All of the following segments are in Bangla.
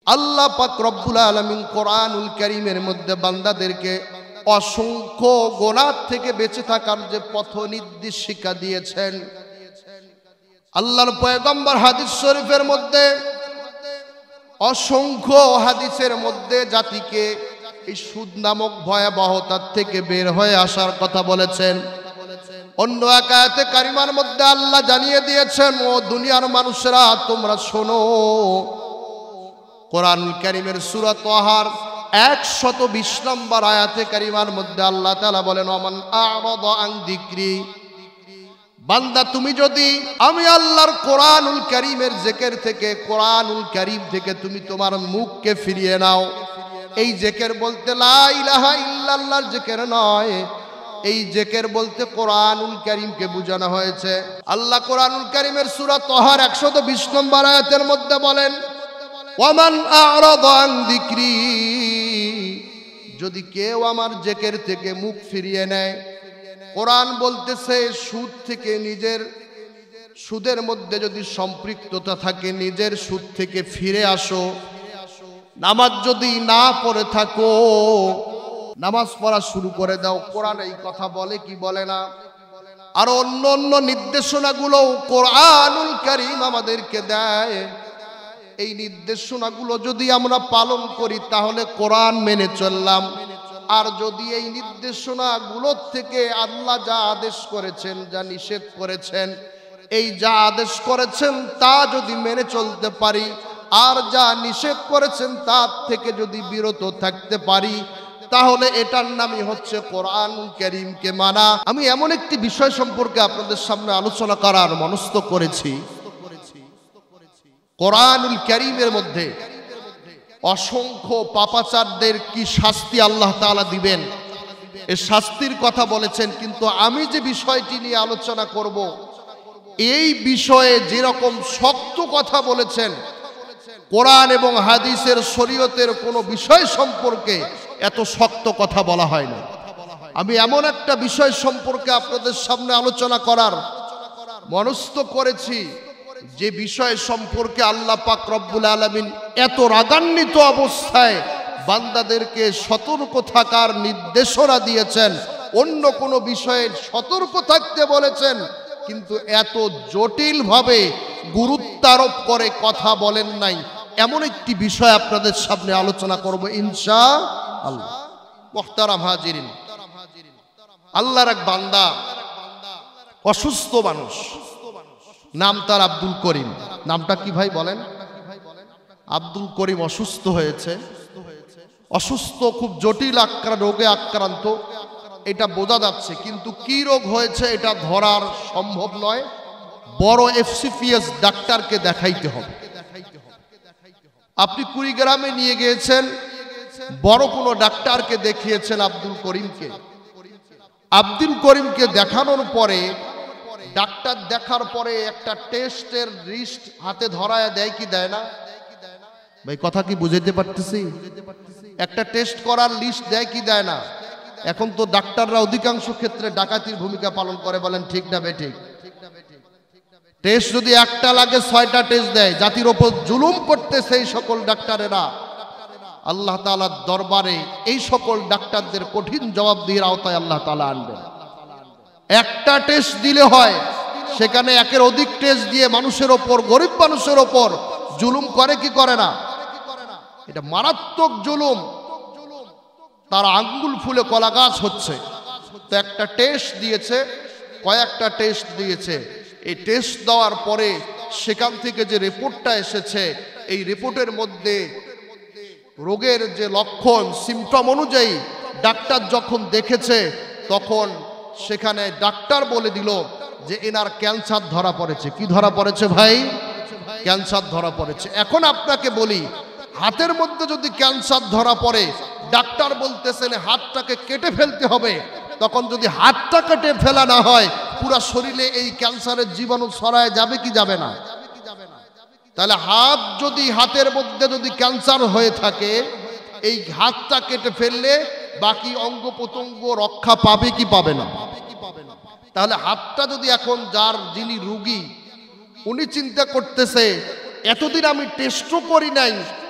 আল্লাহ পাক রব্বুল আলামিন কোরআনুল কারীমের মধ্যে বান্দাদেরকে অসংখ্য গুনাহ থেকে বেঁচে থাকার যে পথ নির্দেশিকা দিয়েছেন। আল্লাহর পয়গম্বর হাদিস শরীফের মধ্যে অসংখ্য হাদিসের মধ্যে জাতিকে এই সুদ নামক ভয়াবহতার থেকে বের হয়ে আসার কথা বলেছেন। অন্য এক আয়াতে কারিমার মধ্যে আল্লাহ জানিয়ে দিয়েছেন, ও দুনিয়ার মানুষেরা তোমরা শোনো। কোরআনুল কারীমের সূরা তাহার 120 নম্বর আয়াতে কারিমার মধ্যে আল্লাহ তাআলা বলেন, ওমান আ'রাদা আন যিকরি, বান্দা তুমি যদি আমি আল্লাহর কোরআনুল কারীমের জিকির থেকে, কোরআনুল কারীম থেকে তুমি তোমার মুখকে ফিরিয়ে নাও। এই জিকির বলতে লা ইলাহা ইল্লাল্লাহর জিকির নয়, এই জিকির বলতে কোরআনুল কারীমকে বোঝানো হয়েছে। আল্লাহ কোরআনুল কারীমের সূরা তাহার 120 নম্বর আয়াতের মধ্যে বলেন, ওয়ামান আ'রাদা আন যিকরি, যদি কেউ আমার জিকির থেকে মুখ ফিরিয়ে নেয়। কোরআন বলতেছে সুদ থেকে, নিজের সুদের মধ্যে যদি সম্পৃক্ততা থাকে নিজের সুদ থেকে ফিরে আসো। নামাজ যদি না পড়ে থাকো নামাজ পড়া শুরু করে দাও। কোরআন এই কথা বলে কি বলে না? আর অন্য অন্য নির্দেশনাগুলো কোরআনুল কারীম আমাদেরকে দেয়। এই নির্দেশনাগুলো যদি আমরা পালন করি তাহলে কোরআন মেনে চললাম। আর যদি এই নির্দেশনাগুলোর থেকে আল্লাহ যা আদেশ করেছেন, যা নিষেধ করেছেন, এই যা আদেশ করেছেন তা যদি মেনে চলতে পারি, আর যা নিষেধ করেছেন তার থেকে যদি বিরত থাকতে পারি, তাহলে এটার নামই হচ্ছে কোরআনুল কারীমকে মানা। আমি এমন একটি বিষয় সম্পর্কে আপনাদের সামনে আলোচনা করার মনস্থ করেছি। কোরআনুল কারীমের মধ্যে অসংখ্য পাপাচারদের কি শাস্তি আল্লাহ তাআলা দিবেন, এই শাস্তির কথা বলেছেন। কিন্তু আমি যে বিষয়টি নিয়ে আলোচনা করব, এই বিষয়ে যেরকম শক্ত কথা বলেছেন, কোরআন এবং হাদিসের শরীয়তের কোনো বিষয় সম্পর্কে এত শক্ত কথা বলা হয় না। আমি এমন একটা বিষয় সম্পর্কে আপনাদের সামনে আলোচনা করার মনস্থ করেছি, যে বিষয় সম্পর্কে আল্লাহ পাক রব্বুল আলামিন এত রাগান্বিত অবস্থায় বান্দাদেরকে সতর্ক থাকার নির্দেশনা দিয়েছেন। অন্য কোনো বিষয়ে সতর্ক থাকতে বলেছেন, কিন্তু এত জটিলভাবে গুরুত্বারোপ করে কথা বলেন নাই। এমন একটি বিষয় আপনাদের সামনে আলোচনা করব ইনশাআল্লাহ। মুহতারাম হাজিরিন, আল্লাহর এক বান্দা, অসুস্থ মানুষ, নাম তার আব্দুল করিম। নামটা কি ভাই বলেন? আব্দুল করিম অসুস্থ হয়েছে। অসুস্থ, খুব জটিল রোগে আক্রান্ত, এটা বোঝা যাচ্ছে, কিন্তু কি রোগ হয়েছে এটা ধরার সম্ভব নয়। বড় FCPS ডাক্তারকে দেখাইতে হবে। আপনি কুড়িগ্রামে নিয়ে গিয়েছেন, বড় কোনো ডাক্তারকে দেখিয়েছেন আব্দুল করিমকে। আব্দুল করিমকে দেখানোর পরে, ডাক্তার দেখার পরে একটা টেস্টের লিস্ট হাতে ধরায় দেয় কি দেয় না? ভাই কথা কি বুঝাইতে পারতেছি? একটা টেস্ট করার লিস্ট দেয় কি দেয় না? এখন তো ডাক্তাররা অধিকাংশ ক্ষেত্রে ডাকাতির ভূমিকা পালন করে, বলেন ঠিক না বেঠিক? টেস্ট যদি একটা লাগে 6টা টেস্ট দেয়। জাতির ওপর জুলুম করতেছে এই সকল ডাক্তারেরা। আল্লাহ তাআলার দরবারে এই সকল ডাক্তারদের কঠিন জবাবদিহির আওতায় আল্লাহ তাআলা আনবেন। একটা টেস্ট দিলে হয়, সেখানে একের অধিক টেস্ট দিয়ে মানুষের ওপর, গরিব মানুষের ওপর জুলুম করে কি করে না? এটা মারাত্মক জুলুম। তার আঙ্গুল ফুলে কলা গাছ হচ্ছে। তো একটা টেস্ট দিয়েছে, কয়েকটা টেস্ট দিয়েছে। এই টেস্ট দেওয়ার পরে সেখান থেকে যে রিপোর্টটা এসেছে, এই রিপোর্টের মধ্যে রোগের যে লক্ষণ, সিমটম অনুযায়ী ডাক্তার যখন দেখেছে, তখন সেখানে ডাক্তার বলে দিল যে এনার ক্যান্সার ধরা পড়েছে। কি ধরা পড়েছে ভাই? ক্যান্সার ধরা পড়েছে। এখন আপনাকে বলি, হাতের মধ্যে যদি ক্যান্সার ধরা পড়ে, ডাক্তার বলতেছেন হাতটাকে কেটে ফেলতে হবে, তখন যদি হাতটা কেটে ফেলা না হয়, পুরো শরীরে এই ক্যান্সারের জীবাণু ছড়ায় যাবে কি যাবে না? তাহলে হাত যদি, হাতের মধ্যে যদি ক্যান্সার হয়ে থাকে, এই হাতটা কেটে ফেললে বাকি অঙ্গ প্রত্যঙ্গ রক্ষা পাবে কি পাবে না? তাহলে হাতটা যদি এখন যিনি রোগী, উনি চিন্তা করতেছে এতদিন আমি টেস্টও করি নাই,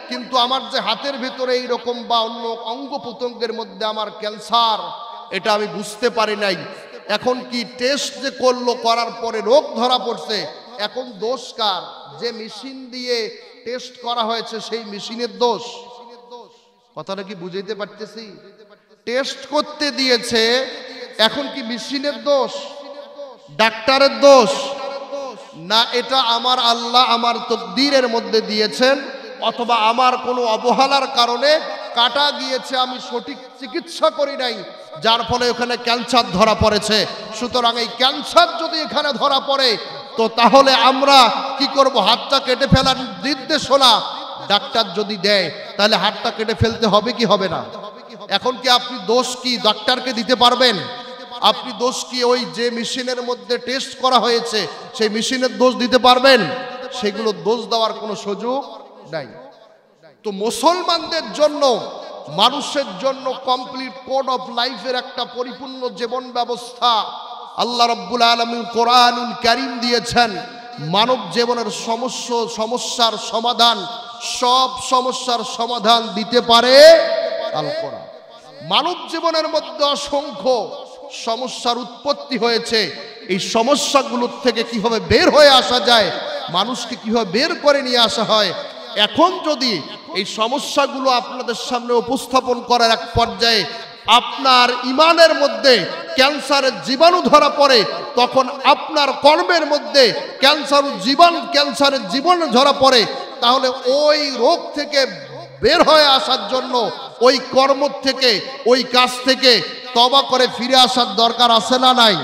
কিন্তু আমার যে হাতের ভেতরে এইরকম বা অন্য অঙ্গ প্রত্যঙ্গের মধ্যে আমার ক্যান্সার, এটা আমি বুঝতে পারি নাই। এখন কি টেস্ট যে করলো, করার পরে রোগ ধরা পড়ছে, এখন দোষ কার? যে মেশিন দিয়ে টেস্ট করা হয়েছে সেই মেশিনের দোষ? কথাটা কি বুঝাইতে পারতেছি? টেস্ট করতে দিয়েছে, এখন কি মেশিনের দোষ, ডাক্তারের দোষ? না, এটা আমার আল্লাহ আমার তকদীরের মধ্যে দিয়েছেন, অথবা আমার কোনো অবহেলার কারণে কাটা গিয়েছে, আমি সঠিক চিকিৎসা করি নাই, যার ফলে ওখানে ক্যান্সার ধরা পড়েছে। সুতরাং এই ক্যান্সার যদি এখানে ধরা পড়ে, তো তাহলে আমরা কি করব? হাতটা কেটে ফেলার নির্দেশনা ডাক্তার যদি দেয়, তাহলে হাতটা কেটে ফেলতে হবে কি হবে না? এখন কি আপনি দোষ কি ডাক্তারকে দিতে পারবেন? আপনি দোষ কি ওই যে মেশিনের মধ্যে টেস্ট করা হয়েছে সেই মেশিনের দোষ দিতে পারবেন? সেগুলো দোষ দেওয়ার কোনো সুযোগ নাই। তো মুসলমানদের জন্য, মানুষের জন্য কমপ্লিট কোড অফ লাইফের একটা পরিপূর্ণ জীবন ব্যবস্থা আল্লাহ রাব্বুল আলামিন কোরআনুল কারীম দিয়েছেন। মানব জীবনের সমস্যার সমাধান, সব সমস্যার সমাধান দিতে পারে আল কোরআন। মানব জীবনের মধ্যে অসংখ্য সমস্যার উৎপত্তি হয়েছে, এই সমস্যাগুলোর থেকে কিভাবে বের হয়ে আসা যায়, মানুষকে কিভাবে বের করে নিয়ে আসা হয়। এখন যদি এই সমস্যাগুলো আপনাদের সামনে উপস্থাপন করার এক পর্যায়ে আপনার ইমানের মধ্যে ক্যান্সারের জীবাণু ধরা পড়ে, তখন আপনার কর্মের মধ্যে ক্যান্সারের জীবাণু ধরা পড়ে, তাহলে ওই রোগ থেকে বের হয়ে আসার জন্য ওই কর্ম থেকে, ওই কাজ থেকে তওবা করে ফিরে আসার দরকার আছে না নাই?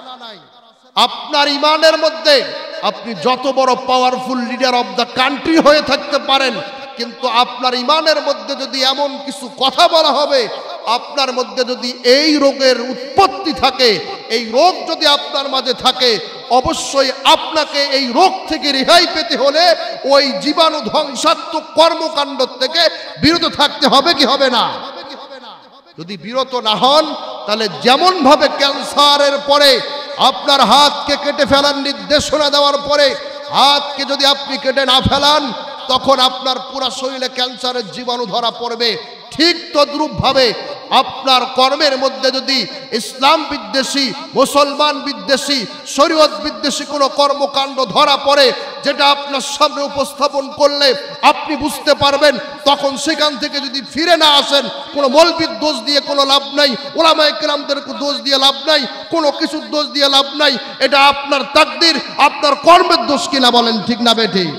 আপনার ইমানের মধ্যে আপনি যত বড় powerful leader of the country হয়ে থাকতে পারেন, কিন্তু আপনার ইমানের মধ্যে যদি এমন কিছু কথা বলা হবে, আপনার মধ্যে যদি এই রোগের উৎপত্তি থাকে, এই রোগ যদি আপনার মাঝে থাকে, অবশ্যই আপনাকে এই রোগ থেকে রেহাই পেতে হলে ওই জীবাণু ধ্বংসাত্মক কর্মকাণ্ড থেকে বিরত থাকতে হবে কি হবে না? যদি বিরত না হন, তাহলে যেমন ভাবে ক্যান্সারের পরে আপনার হাতকে কেটে ফেলার নির্দেশনা দেওয়ার পরে হাতকে যদি আপনি কেটে না ফেলান, তখন আপনার পুরো শরীরে ক্যান্সারের জীবাণু ধরা পড়বে। ঠিক তদ্রূপ ভাবে আপনার কর্মের মধ্যে যদি ইসলাম বিদ্বেষী, মুসলমান বিদ্বেষী, শরীয়ত বিদ্বেষী কোনো কর্মকাণ্ড ধরা পড়ে, যেটা আপনার সামনে উপস্থাপন করলে আপনি বুঝতে পারবেন, তখন সেখান থেকে যদি ফিরে না আসেন, কোনো মৌলবীর দোষ দিয়ে কোনো লাভ নাই, উলামায়ে কেরামদের দোষ দিয়ে লাভ নাই, কোনো কিছুর দোষ দিয়ে লাভ নাই। এটা আপনার তাকদীর, আপনার কর্মের দোষ কিনা বলেন, ঠিক না বেঠিক?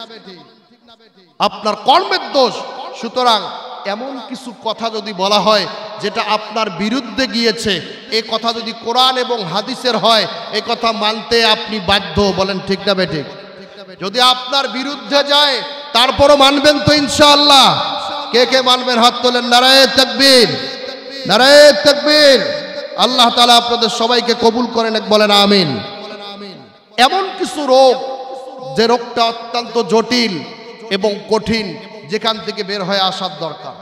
আপনার কর্মের দোষ। সুতরাং এমন কিছু কথা যদি বলা হয় যেটা আপনার বিরুদ্ধে গিয়েছে, এই কথা যদি কোরআন এবং হাদিসের হয়, এই কথা মানতে আপনি বাধ্য, বলেন ঠিক না বেঠিক? যদি আপনার বিরুদ্ধে যায়, তারপরও মানবেন তো ইনশাআল্লাহ? কে কে মানবেন হাত তোলেন। নারায়ে তাকবীর, নারায়ে তাকবীর। আল্লাহ তাআলা আপনাদের সবাইকে কবুল করেন, বলেন আমিন। এমন কিছু রোগ, যে রোগটা অত্যন্ত জটিল এবং কঠিন, যেখান থেকে বের হয়ে আসার দরকার।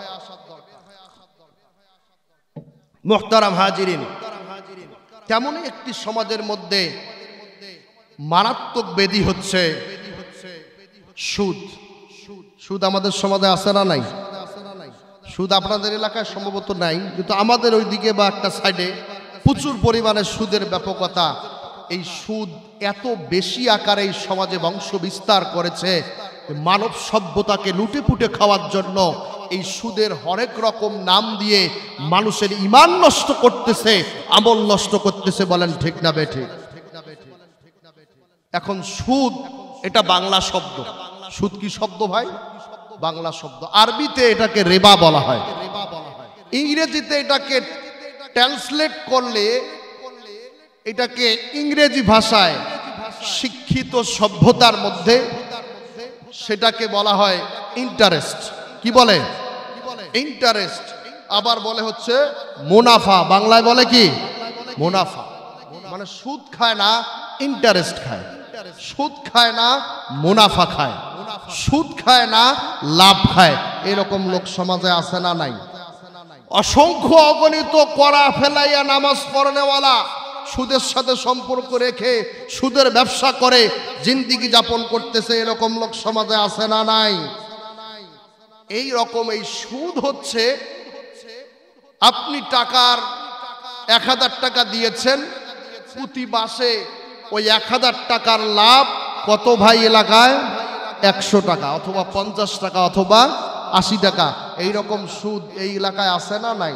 মুহতারাম হাজিরিন, তেমনই একটি সমাজের মধ্যে মারাত্মক ব্যাধি হচ্ছে সুদ। সুদ আমাদের সমাজে আছে না নাই? সুদ আপনাদের এলাকায় সম্ভবত নাই, কিন্তু আমাদের ওইদিকে বা একটা সাইডে প্রচুর পরিমাণে সুদের ব্যাপকতা। এই সুদ এত বেশি আকারে এই সমাজে বংশ বিস্তার করেছে, মানব সভ্যতাকে লুটে পুটে খাওয়ার জন্য এই সুদের হরেক রকম নাম দিয়ে মানুষের ঈমান নষ্ট করতেছে, আমল নষ্ট করতেছে, বলেন ঠিক না বেঠিক? এখন সুদ এটা বাংলা শব্দ। সুদ কি শব্দ ভাই? বাংলা শব্দ। আরবিতে এটাকে রিবা বলা হয়, ইংরেজিতে এটাকে ট্রান্সলেট করলে এটাকে ইংরেজি ভাষায় শিক্ষিত সভ্যতার মধ্যে সেটাকে বলা হয় ইন্টারেস্ট। কি বলে? ইন্টারেস্ট। আবার বলে হচ্ছে মুনাফা। বাংলায় বলে কি? মুনাফা। মানে সুদ খায় না, ইন্টারেস্ট খায়। সুদ খায় না, মুনাফা খায়। সুদ খায় না, লাভ খায়। এরকম লোক সমাজে আছে না নাই? অসংখ্য অগণিত করা ফেলাইয়া নামাজ পড়নেওয়ালা, সুদের সাথে সম্পর্ক রেখে সুদের ব্যবসা করে জিন্দিগি যাপন করতেছে, এরকম লোক সমাজে আছে না নাই? এই রকম এই সুদ হচ্ছে আপনি টাকার 1000 টাকা দিয়েছেন, প্রতি মাসে ওই 1000 টাকার লাভ কত ভাই এলাকায় 100 টাকা অথবা 50 টাকা অথবা 80 টাকা। এই রকম সুদ এই এলাকায় আছে না নাই?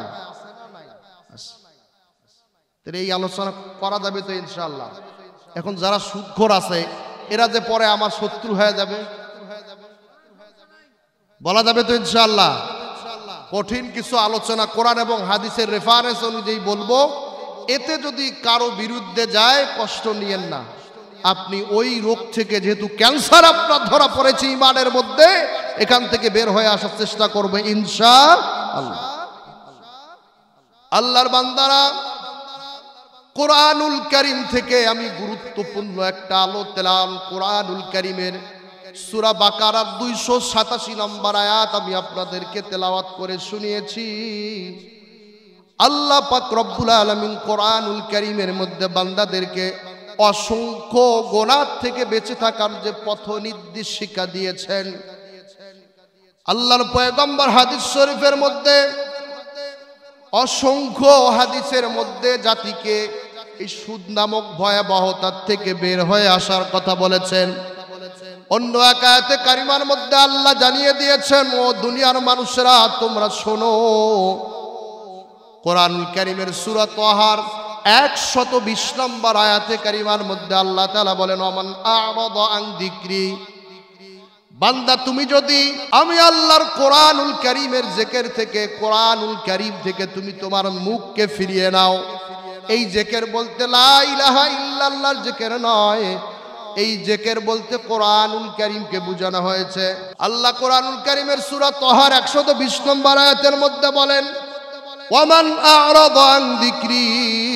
এই আলোচনা করা যাবে তো ইনশাআল্লাহ। এখন যারা সুদখোর আছে এরা যে পরে আমার শত্রু হয়ে যাবে বলা যাবে তো ইনশাআল্লাহ। কঠিন কিছু আলোচনা কোরআন এবং হাদিসের রেফারেন্স অনুযায়ী বলবো, এতে যদি কারো বিরুদ্ধে যায় কষ্ট নিয়েন না। আপনি ওই রোগ থেকে, যেহেতু ক্যান্সার আপনার ধরা পড়েছে ইমানের মধ্যে, এখান থেকে বের হয়ে আসার চেষ্টা করবে ইনশাআল্লাহ। আল্লাহর বান্দারা, কোরআনুল কারীম থেকে আমি গুরুত্বপূর্ণ একটা আলোচনা, কোরআনুল কারীমের সূরা বাকারার 287 নম্বর আয়াত আমি আপনাদেরকে তেলাওয়াত করে শুনিয়েছি। আল্লাহ পাক রব্বুল আলামিন কোরআনুল কারীমের মধ্যে বান্দাদেরকে অসংখ্য গুনাহ থেকে বেঁচে থাকার যে পথ নির্দেশিকা দিয়েছেন। আল্লাহর পয়গম্বর হাদিস শরীফের মধ্যে, অসংখ্য হাদিসের মধ্যে জাতিকে এই সুদ নামক ভয়াবহতার থেকে বের হয়ে আসার কথা বলেছেন। অন্য এক আয়াতে কারিমার মধ্যে আল্লাহ জানিয়ে দিয়েছেন, ও দুনিয়ার মানুষেরা তোমরা শোনো। কোরআনুল কারীমের সূরা তাহার 120 নম্বর আয়াতে কারিমার মধ্যে আল্লাহ তাআলা বলেন, ওমান আ'রাদা আন যিকরি, বান্দা তুমি যদি আমি আল্লাহর কোরআনুল কারীমের জিকির থেকে, কোরআনুল কারীম থেকে তুমি তোমার মুখকে ফিরিয়ে নাও। এই জিকির বলতে লা ইলাহা ইল্লাল্লাহর জিকির নয়, এই জিকির বলতে কোরআনুল কারীমকে বোঝানো হয়েছে। আল্লাহ কোরআনুল কারীমের সূরা তাহার 120 নম্বর আয়াতের মধ্যে বলেন, ওয়ামান আ'রাদা আন যিকরি,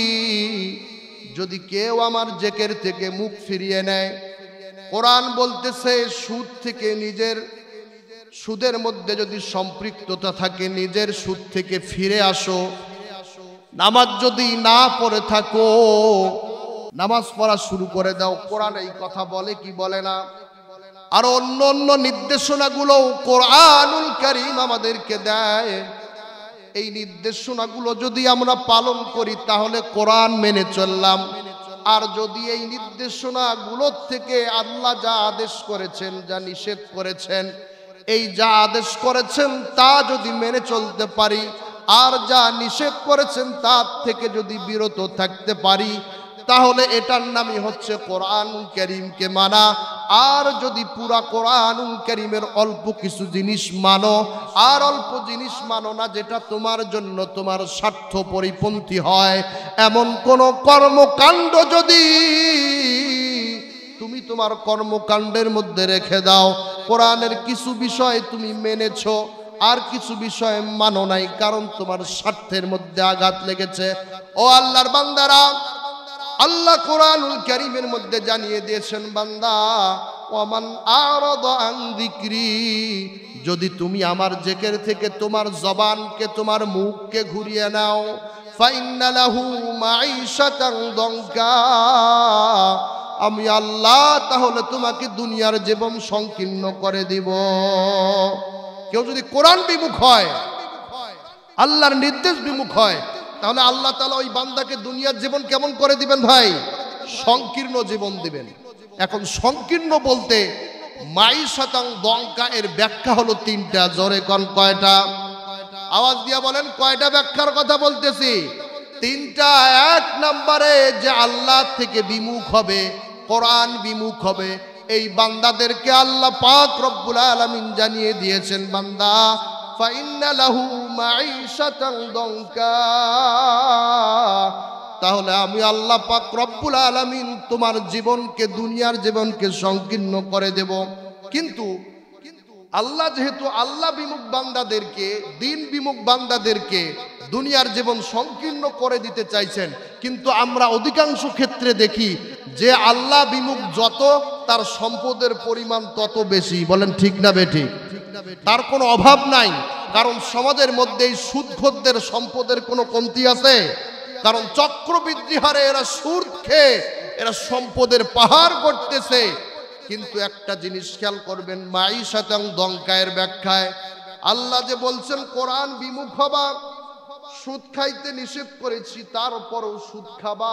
যদি কেউ আমার জিকির থেকে মুখ ফিরিয়ে নেয়। কোরআন বলতেছে সুদ থেকে, নিজের সুদের মধ্যে যদি সম্পৃক্ততা থাকে, নিজের সুদ থেকে ফিরে আসো। নামাজ যদি না পড়ে থাকো, নামাজ পড়া শুরু করে দাও। কোরআন এই কথা বলে কি বলে না? আর অন্য অন্য নির্দেশনাগুলো কোরআনুল কারীম আমাদেরকে দেয়। এই নির্দেশনাগুলো যদি আমরা পালন করি তাহলে কোরআন মেনে চললাম। আর যদি এই নির্দেশনাগুলোর থেকে আল্লাহ যা আদেশ করেছেন, যা নিষেধ করেছেন, এই যা আদেশ করেছেন তা যদি মেনে চলতে পারি, আর যা নিষেধ করেছেন তার থেকে যদি বিরত থাকতে পারি, তাহলে এটার নামই হচ্ছে কোরআনুল কারীমকে মানা। আর যদি পুরা কোরআনুল কারীমের অল্প কিছু জিনিস মানো, আর অল্প জিনিস মানো না যেটা তোমার জন্য তোমার স্বার্থ পরিপন্থী হয়, এমন কোন কর্মকাণ্ড যদি তুমি তোমার কর্মকাণ্ডের মধ্যে রেখে দাও, কোরআনের কিছু বিষয় তুমি মেনেছো আর কিছু বিষয় মানো নাই, কারণ তোমার স্বার্থের মধ্যে আঘাত লেগেছে। ও আল্লাহর বান্দারা, আল্লাহ কোরআনুল কারীমের মধ্যে জানিয়ে দিয়েছেন, বান্দা ওয়ামান আ'রাদা আন যিকরি, যদি তুমি আমার জিকির থেকে তোমার জবানকে, তোমার মুখকে ঘুরিয়ে নাও, ফাইন্না লাহু মাঈশাতান দঙ্কা, আমি আল্লাহ তাহলে তোমাকে দুনিয়ার জীবন সংকীর্ণ করে দিব। কেউ যদি কোরআন বিমুখ হয়, আল্লাহর নির্দেশ বিমুখ হয়, তাহলে আল্লাহ তাআলা ওই বান্দাকে দুনিয়ার জীবন কেমন করে দিবেন ভাই? সংকীর্ণ জীবন দিবেন। এখন সংকীর্ণ বলতে মাঈশাতান দঙ্কা এর ব্যাখ্যা হলো 3টা। জোরে কোন কয়টা? আওয়াজ দিয়ে বলেন কয়টা ব্যাখ্যার কথা বলতেছি? 3টা। 1 নম্বরে যে আল্লাহ থেকে বিমুখ হবে, কোরআন বিমুখ হবে, এই বান্দাদেরকে আল্লাহ পাক রব্বুল আলামিন জানিয়ে দিয়েছেন, বান্দা ফাইন্না লাহু মাঈশাতান দঙ্কা, তাহলে আমি আল্লাহ পাক রব্বুল আলামিন তোমার জীবনকে, দুনিয়ার জীবনকে সংকীর্ণ করে দেব। কিন্তু আল্লাহ যেহেতু আল্লাহ বিমুখ বান্দাদেরকে, দিন বিমুখ বান্দাদেরকে দুনিয়ার জীবন সংকীর্ণ করে দিতে চাইছেন, কিন্তু আমরা অধিকাংশ ক্ষেত্রে দেখি যে আল্লাহ বিমুখ যত, তার সম্পদের পরিমাণ তত বেশি। বলেন ঠিক না বেঠিক? তার কোনো অভাব নাই। কারণ সমাজের মধ্যে এই সুদখোরদের সম্পদের কোনো কমতি আছে? কারণ চক্রবৃদ্ধি হারে এরা সুদ খেয়ে এরা সম্পদের পাহাড় করতেছে। কিন্তু একটা জিনিস খেয়াল করবেন, মাঈশাতান দঙ্কায়ের ব্যাখ্যায় আল্লাহ যে বলছেন কোরআন বিমুখ হবা, সুদ খাইতে নিষেধ করেছি তারপরেও সুদ খাবা,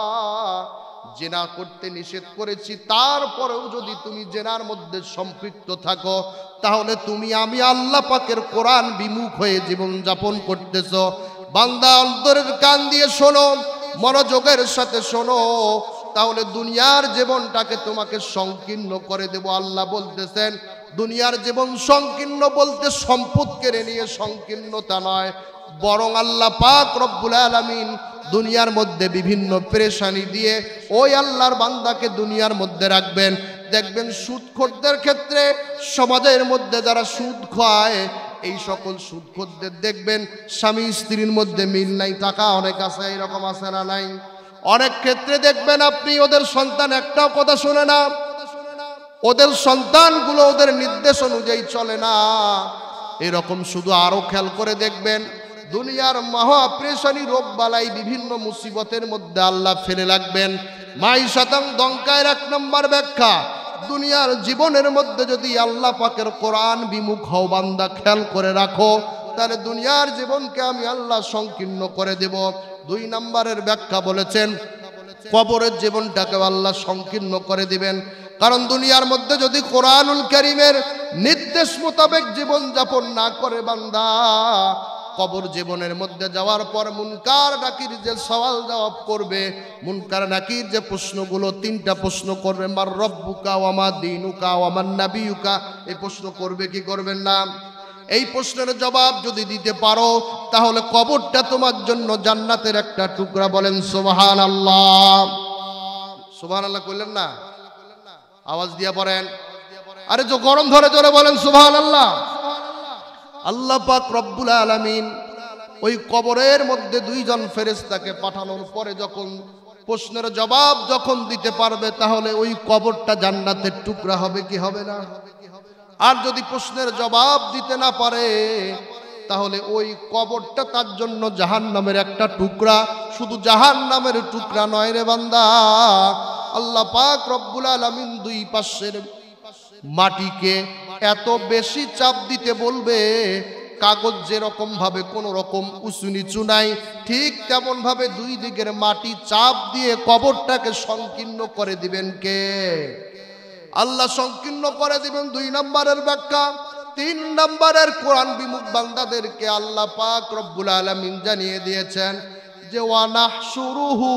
জেনা করতে নিষেধ করেছি তারপরেও যদি তুমি জেনার মধ্যে সম্পৃক্ত থাকো, তাহলে তুমি আমি আল্লাহ পাকের কোরআন বিমুখ হয়ে জীবন যাপন করতেছো। বান্দা অন্তরের কান দিয়ে শোনো, মনোযোগের সাথে শোনো, তাহলে দুনিয়ার জীবনটাকে তোমাকে সংকীর্ণ করে দেব। আল্লাহ বলতেছেন দুনিয়ার জীবন সংকীর্ণ বলতে সম্পদ কেড়ে নিয়ে সংকীর্ণতা নয়, বরং আল্লাহ পাক রব্বুল আলামিন দুনিয়ার মধ্যে বিভিন্ন পেরেশানি দিয়ে ওই আল্লাহর বান্দাকে দুনিয়ার মধ্যে রাখবেন। দেখবেন সুদখোরদের ক্ষেত্রে সমাজের মধ্যে যারা সুদ খায়, এই সকল সুদখোরদের দেখবেন স্বামী স্ত্রীর মধ্যে মিল নাই, টাকা অনেক আছে, এরকম আছে না নাই? অনেক ক্ষেত্রে দেখবেন আপনি ওদের সন্তান একটাও কথা শোনে না, ওদের সন্তানগুলো ওদের নির্দেশ অনুযায়ী চলে না, এরকম শুধু আরো খেয়াল করে দেখবেন দুনিয়ার মহা প্রেশানি রোগ বালাই বিভিন্ন মুসিবতের মধ্যে আল্লাহ ফেলে রাখবেন। মাইশাতাং দঙ্কায়ের 1 নম্বর ব্যাখ্যা, দুনিয়ার জীবনের মধ্যে যদি আল্লাহ পাকের কোরআন বিমুখ হও বান্দা, খেয়াল করে রাখো, তাহলে দুনিয়ার জীবনকে আমি আল্লাহ সংকীর্ণ করে দেব। 2 নম্বরের ব্যাখ্যা বলেছেন কবরের জীবনটাকে আল্লাহ সংকীর্ণ করে দিবেন। কারণ দুনিয়ার মধ্যে যদি কোরআনুল কারীমের নির্দেশ মোতাবেক জীবন যাপন না করে বান্দা, কবর জীবনের মধ্যে যাওয়ার পর মুনকার নাকির যে সওয়াল জবাব করবে, মুনকার নাকির যে প্রশ্নগুলো 3টা প্রশ্ন করবে, মার রব্বুকা ওয়া মা দীনুকা ওয়া মান নাবিয়ুকা, এই প্রশ্ন করবে কি করবেন না? এই প্রশ্নের জবাব যদি দিতে পারো তাহলে কবরটা তোমার জন্য জান্নাতের একটা টুকরা। বলেন সুবহানাল্লাহ। সুবহানাল্লাহ কইলেন না? আওয়াজ দিয়া পড়েন। আরে যে গরম ধরে জোরে বলেন সুবহানাল্লাহ। আল্লাহ পাক রব্বুল আলামিন ওই কবরের মধ্যে 2 জন ফেরেশতাকে পাঠানোর পরে যখন প্রশ্নের জবাব যখন দিতে পারবে, তাহলে ওই কবরটা জান্নাতের টুকরা হবে কি হবে না? আর যদি প্রশ্নের জবাব দিতে না পারে, তাহলে ওই কবরটা তার জন্য জাহান্নামের একটা টুকরা। শুধু জাহান্নামের টুকরা নয় রে বান্দা, আল্লাহ পাক রব্বুল আলামিন 2 পাশের মাটিকে এত বেশি চাপ দিতে বলবে, কাগজ যেরকম ভাবে কোন রকম উঁচু নিচু নাই, ঠিক তেমন ভাবে 2 দিকের মাটি চাপ দিয়ে কবরটাকে সংকীর্ণ করে দিবেন কে? আল্লাহ সংকীর্ণ করে দিবেন। 2 নম্বরের ব্যাখ্যা। 3 নম্বরের কোরআন বিমুখ বান্দাদেরকে আল্লাহ পাক রব্বুল আলামিন জানিয়ে দিয়েছেন যে ওয়ানাহশুরুহু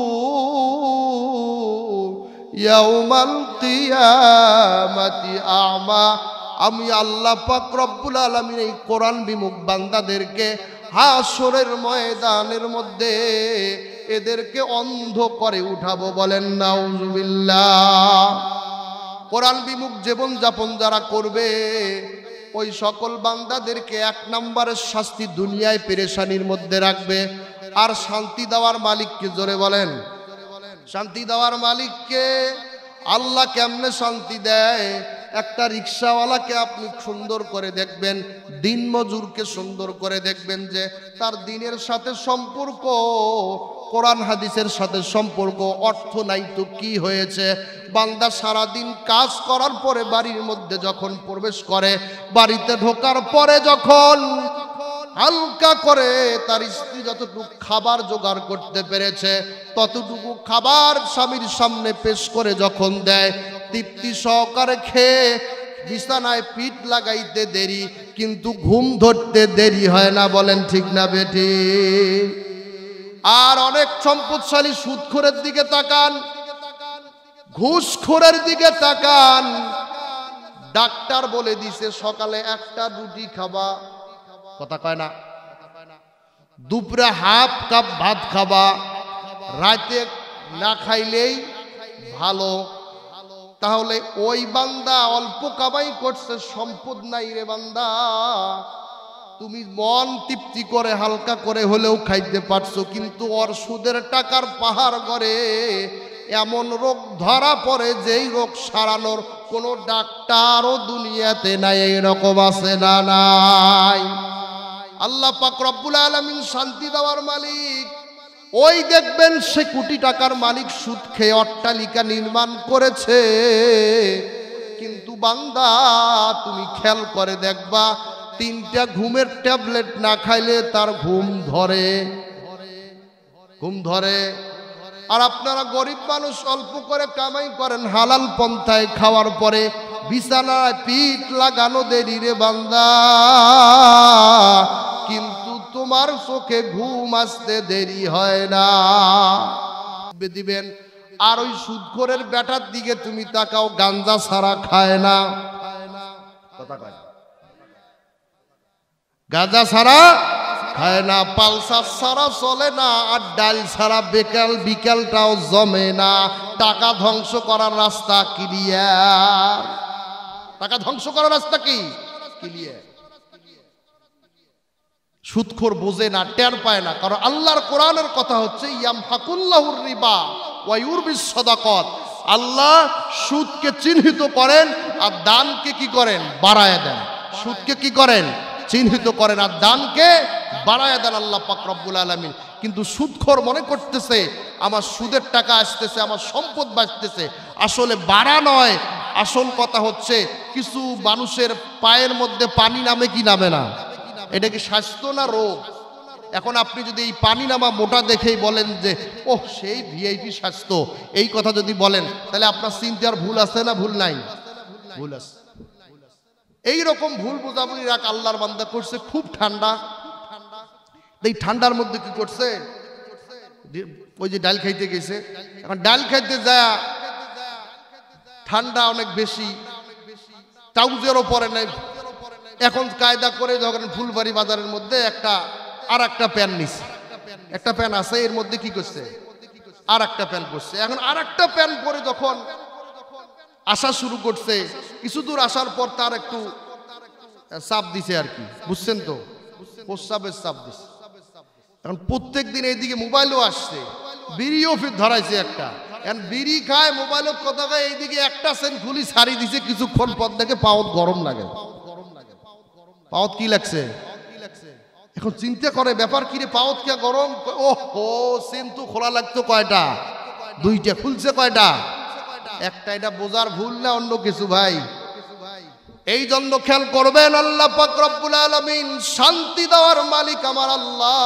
ইয়াউমাল কিয়ামাতি আ'মা, আমি আল্লাহ পাক রব্বুল আলামিন এই কোরআন বিমুখ বান্দাদেরকে হাসরের ময়দানের মধ্যে এদেরকে অন্ধ করে উঠাবো। বলেন নাউজুবিল্লাহ। কোরআন বিমুখ জীবন যাপন যারা করবে, ওই সকল বান্দাদেরকে 1 নম্বরের শাস্তি দুনিয়ায় পেরেশানির মধ্যে রাখবে। আর শান্তি দেওয়ার মালিককে জোরে বলেন, শান্তি দেওয়ার মালিককে। আল্লাহ কেমনে শান্তি দেয়? একটা রিক্সাওয়ালাকে আপনি সুন্দর করে দেখবেন, দিন মজুরকে সুন্দর করে দেখবেন যে তার দিনের সাথে সম্পর্ক, কোরআন হাদিসের সাথে সম্পর্ক। অর্থ নাই তো কি হয়েছে? বান্দা সারাদিন কাজ করার পরে বাড়ির মধ্যে যখন প্রবেশ করে, বাড়িতে ঢোকার পরে যখন হালকা করে তার স্ত্রী যতটুকু খাবার জোগাড় করতে পেরেছে ততটুকু খাবার স্বামীর সামনে পেশ করে যখন দেয়, তৃপ্তি সহকারে খেয়ে বিছানায় পিঠ লাগাইতে দেরি, কিন্তু ঘুম ধরতে দেরি হয় না। বলেন ঠিক না বেটি? আর অনেক সম্পদশালী সুদখোরের দিকে তাকান, ঘুষখোরের দিকে তাকান। ডাক্তার বলে দিছে সকালে 1টা রুটি খাবা, কথা কয় না, দুপুরে হাফ কাপ ভাত খাবা, রাতে না খাইলেই ভালো। তাহলে ওই বান্দা অল্প কামাই করছে, সম্পদ নাই রে বান্দা। তুমি মন তৃপ্তি করে হালকা করে হলেও খাইতে পারছো, কিন্তু ওর সুদের টাকার পাহাড় গড়ে এমন রোগ ধরা পড়ে যেই রোগ সারানোর কোনো ডাক্তারও দুনিয়াতে নাই। এরকম আছে না নাই? আল্লাহ পাক রব্বুল আলামিন শান্তি দেওয়ার মালিক। ওই দেখবেন সে কোটি টাকার মালিক সুদ খেয়ে অট্টালিকা নির্মাণ করেছে, কিন্তু বান্দা তুমি খেয়াল করে দেখবা 3টা ঘুমের ট্যাবলেট না খাইলে তার ঘুম ধরে। আর আপনারা গরিব মানুষ অল্প করে কামাই করেন, হালাল পন্থায় খাওয়ার পরে বিছানায় পিঠ লাগানো দেরি রে বান্দা, কিন্তু তোমার চোখে ঘুম আসতে দেরি হয় না। দিবেন আর ওই সুদখোরের বেটার দিকে তুমি তাকাও, গাঞ্জা ছাড়া খায় না, কথা কয়, গাঁজা ছাড়া খায় না, পালসার ছাড়া চলে না, আর ডাল ছাড়া বিকেলটাও জমে না। টাকা ধ্বংস করার রাস্তা ক্লিয়ার, টাকা ধ্বংস করার রাস্তা কি ক্লিয়ার। সুদখোর বোঝে না, টের পায় না, কারণ আল্লাহর কোরআনের কথা হচ্ছে ইয়ামহাকুল্লাহুর রিবা ওয়া ইউরবিস সাদাকাত। আল্লাহ সুদকে চিহ্নিত করেন আর দানকে কি করেন, বাড়ায় দেন। সুদকে কি করেন, চিহ্নিত করেন, আর দানকে বাড়ায় দেন আল্লাহ পাক রব্বুল আলামিন। কিন্তু সুদখোর মনে করতেছে আমার সুদের টাকা আসতেছে, আমার সম্পদ বাঁচতেছে। আসলে বাড়া নয়, আসল কথা হচ্ছে কিছু মানুষের পায়ের মধ্যে পানি নামে কি নামে না, এটা কি স্বাস্থ্য না রোগ? এখন আপনি যদি এই পানি নামা মোটা দেখেই বলেন যে ওহ সেই ভিআইপি স্বাস্থ্য, এই কথা যদি বলেন, তাহলে আপনার চিন্তার ভুল আছে না ভুল নাই? ভুল আছে। এইরকম ভুল বোঝাবুঝি রাখ আল্লাহর বান্দা করছে। খুব ঠান্ডা, এই ঠান্ডার মধ্যে কি করছে, ওই যে ডাল খাইতে গেছে, এখন ডাল খাইতে যায় ঠান্ডা অনেক বেশি, ট্রাউজারও পরে নাই। এখন কায়দা করে যখন ফুলবাড়ি বাজারের মধ্যে আর একটা প্যান্ট নিছে, একটা প্যান্ট আছে এর মধ্যে কি করছে, আর একটা প্যান্ট পরছে। এখন আর একটা প্যান্ট পরে যখন আসা শুরু করছে, কিছু দূর আসার পর তার একটু চাপ দিছে আর কি, বুঝছেন তো, প্রস্রাবের চাপ দিছে। এখন প্রত্যেক দিন এইদিকে মোবাইলও আসছে, বিড়িও ফির ধরাইছে একটা, এখন বিড়ি খায় মোবাইলের কথা খায়, এইদিকে একটা সেন খুলি ছাড়ি দিছে, কিছুক্ষণ পর দেখে পাওত গরম লাগে। পাওত কি লাগছে, এখন চিন্তা করে ব্যাপার কি রে, পাওত কে গরম, ওহো সেন তো খোলা লাগতো কয়টা, দুইটা খুলছে কয়টা, একটা। এটা বোঝার ভুল না অন্য কিছু ভাই? এই জন্য খেয়াল করবেন, আল্লাহ পাক রব্বুল আলামিন শান্তি দেওয়ার মালিক আমার আল্লাহ।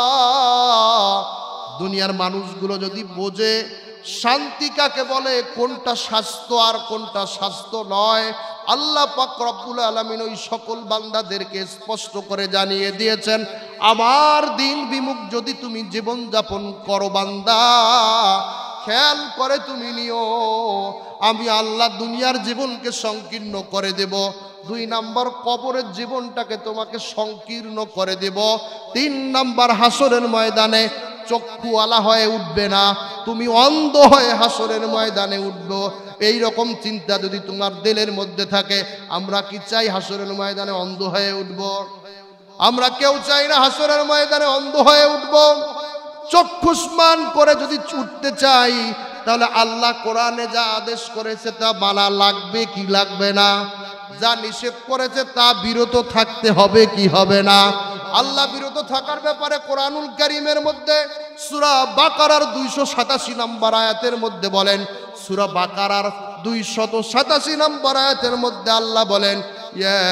দুনিয়ার মানুষগুলো যদি বোঝে শান্তি কাকে বলে, কোনটা স্বাস্থ্য আর কোনটা স্বাস্থ্য নয়, আল্লাহ পাক রব্বুল আলামিন ওই সকল বান্দাদেরকে স্পষ্ট করে জানিয়ে দিয়েছেন, আমার দিন বিমুখ যদি তুমি জীবন যাপন করো বান্দা, খেয়াল করে তুমি নিও, আমি আল্লাহ দুনিয়ার জীবনকে সংকীর্ণ করে দেব। 2 নাম্বার কবরের জীবনটাকে তোমাকে সংকীর্ণ করে দেব। 3 নাম্বার হাসরের ময়দানে চক্ষুওয়ালা হয়ে উঠবে না, তুমি অন্ধ হয়ে হাসরের ময়দানে উঠবো। এই রকম চিন্তা যদি তোমার দিলের মধ্যে থাকে, আমরা কি চাই হাসরের ময়দানে অন্ধ হয়ে উঠব? আমরা কেউ চাই না হাসরের ময়দানে অন্ধ হয়ে উঠব। চক্ষুষ্মান করে যদি উঠতে চাই, তাহলে আল্লাহ কোরআনে যা আদেশ করেছে তা মানা লাগবে কি লাগবে না? যা নিষেধ করেছে তা বিরত থাকতে হবে কি হবে না? আল্লাহ বিরত থাকার ব্যাপারে কোরআনুল কারীমের মধ্যে সূরা বাকারার 287 নম্বর আয়াতের মধ্যে বলেন, সূরা বাকারার 287 নম্বর আয়াতের মধ্যে আল্লাহ বলেন, ইয়া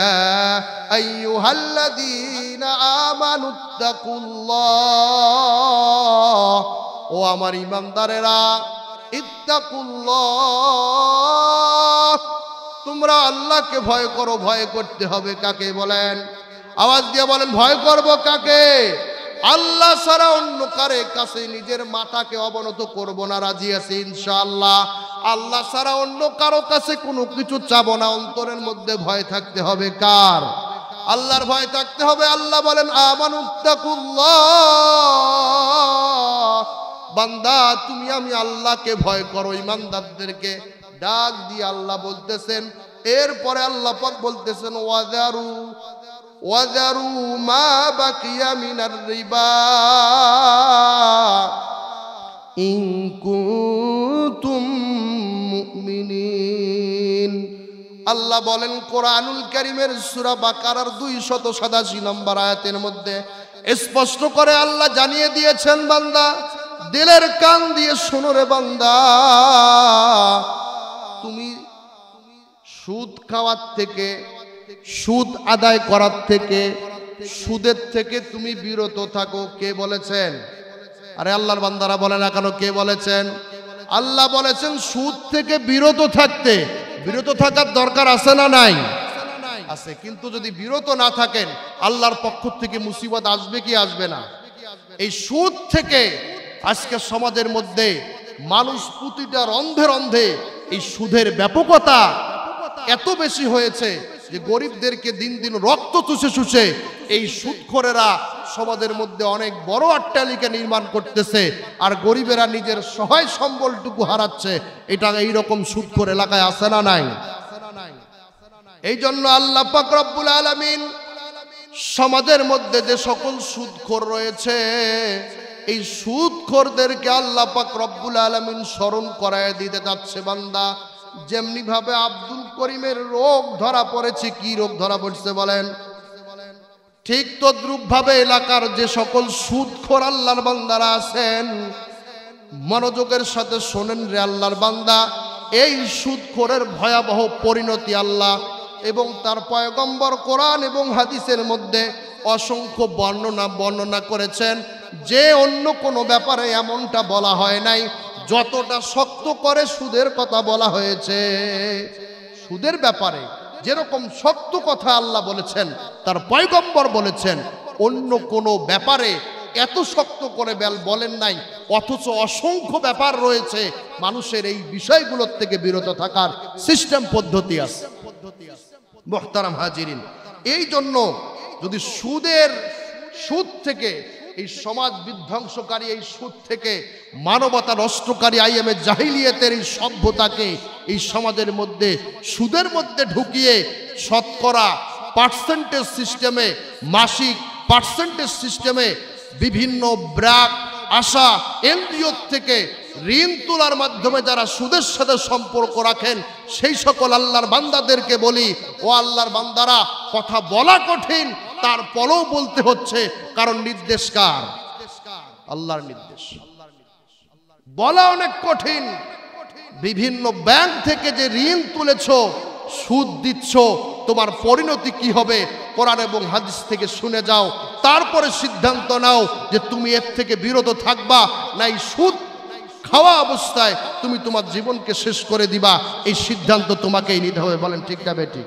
আইয়ুহাল্লাযীনা আমানুত্তাকুল্লাহ, ও আমার ঈমানদারেরা, ইত্তাকুল্লাহ, তোমরা আল্লাহকে ভয় করো। ভয় করতে হবে কাকে বলেন? আওয়াজ দিয়ে বলেন, ভয় করব কাকে? আল্লাহ ছাড়া অন্য কারে কাছে নিজের মাথাকে অবনত করব না, রাজি আছি ইনশাআল্লাহ। আল্লাহ ছাড়া অন্য কারো কাছে কোনো কিছু চাবো না। অন্তরের মধ্যে ভয় থাকতে হবে কার? আল্লাহর ভয় থাকতে হবে। আল্লাহ বলেন, আমানুত্তাকুল্লাহ, বান্দা তুমি আমি আল্লাহকে ভয় করো। ঈমানদারদেরকে ডাক দিয়ে আল্লাহ বলতেছেন। এরপরে আল্লাহ পাক বলতেছেন, ওয়াযারু মা বাকিয়া মিনার রিবা ইন কুনতুম মুমিনিন। আল্লাহ বলেন কোরআনুল কারীমের সূরা বাকারার 287 নম্বর আয়াতের মধ্যে স্পষ্ট করে আল্লাহ জানিয়ে দিয়েছেন, বান্দা দিলের কান দিয়ে শোনো রে বান্দা, তুমি সুদ খাওয়ার থেকে, সুদ আদায় করার থেকে সুদের থেকে তুমি বিরত থাকো। কে বলেছেন? আরে আল্লাহর বান্দারা বলে না কেন কে বলেছেন? আল্লাহ বলেছেন সুদ থেকে বিরত থাকতে। বিরত থাকার দরকার আছে না নাই? আছে। কিন্তু যদি বিরত না থাকেন আল্লাহর পক্ষ থেকে মুসিবত আসবে কি আসবে না? এই সুদ থেকে আজকে সমাজের মধ্যে মানুষ প্রতিটা রন্ধে রন্ধে এই সুদের ব্যাপকতা এত বেশি হয়েছে যে গরিবদেরকে দিন দিন রক্ত চুষে চুষে এই সুদখোরেরা সমাজের মধ্যে অনেক বড় অট্টালিকা নির্মাণ করতেছে, আর গরিবেরা নিজের সহায় সম্বলটুকু হারাচ্ছে। এটা এইরকম সুদখোর এলাকায় আছে না নাই? এই জন্য আল্লাহ পাক রব্বুল আলামিন সমাজের মধ্যে যে সকল সুদখোর রয়েছে এই সুদখোরদেরকে আল্লাহ পাক রব্বুল আলামিন স্মরণ করায় দিতে যাচ্ছে। বান্দা, যেমনি ভাবে আব্দুল করিমের রোগ ধরা পড়েছে, কি রোগ ধরা পড়ছে বলেন? ঠিক তদ্রূপ ভাবে এলাকার যে সকল সুদখোর আল্লাহর বান্দারা আছেন, মনোযোগের সাথে শোনেন রে আল্লাহর বান্দা, এই সুদখোরের ভয়াবহ পরিণতি আল্লাহ এবং তার পয়গম্বর কোরআন এবং হাদিসের মধ্যে অসংখ্য বর্ণনা করেছেন। যে অন্য কোনো ব্যাপারে এমনটা বলা হয় নাই যতটা শক্ত করে সুদের কথা বলা হয়েছে। সুদের ব্যাপারে যেরকম শক্ত কথা আল্লাহ বলেছেন, তার পয়গম্বর বলেছেন, অন্য কোনো ব্যাপারে এত শক্ত করে বলেন নাই। অথচ অসংখ্য ব্যাপার রয়েছে মানুষের এই বিষয়গুলোর থেকে বিরত থাকার সিস্টেম পদ্ধতি আছে। মুহতারাম হাজিরিন, এই জন্য যদি সুদ থেকে এই সমাজ বিধ্বংসকারী এই সুদ থেকে মানবতা নষ্টকারী আইএমএ জাহিলিয়াতের এই সভ্যতাকে এই সমাজের মধ্যে সুদের মধ্যে ঢুকিয়ে শতকরা পার্সেন্টেজ সিস্টেমে, মাসিক পার্সেন্টেজ সিস্টেমে বিভিন্ন ব্র্যাক আশা এনজিও থেকে ঋণ তোলার মাধ্যমে যারা সুদের সাথে সম্পর্ক রাখেন সেই সকল আল্লাহর বান্দাদেরকে বলি, ও আল্লাহর বান্দারা, কথা বলা কঠিন, তারপরেও বলতে হচ্ছে, কারণ নির্দেশ কার? আল্লাহর নির্দেশ। বলা অনেক কঠিন। বিভিন্ন ব্যাংক থেকে যে ঋণ তুলেছো, সুদ দিচ্ছ, তোমার পরিণতি কি হবে কোরআন এবং হাদিস থেকে শুনে যাও, তারপরে সিদ্ধান্ত নাও যে তুমি এর থেকে বিরত থাকবা না এই সুদ খাওয়া অবস্থায় তুমি তোমার জীবনকে শেষ করে দিবা। এই সিদ্ধান্ত তোমাকেই নিতে হবে। বলেন ঠিক না বেঠিক?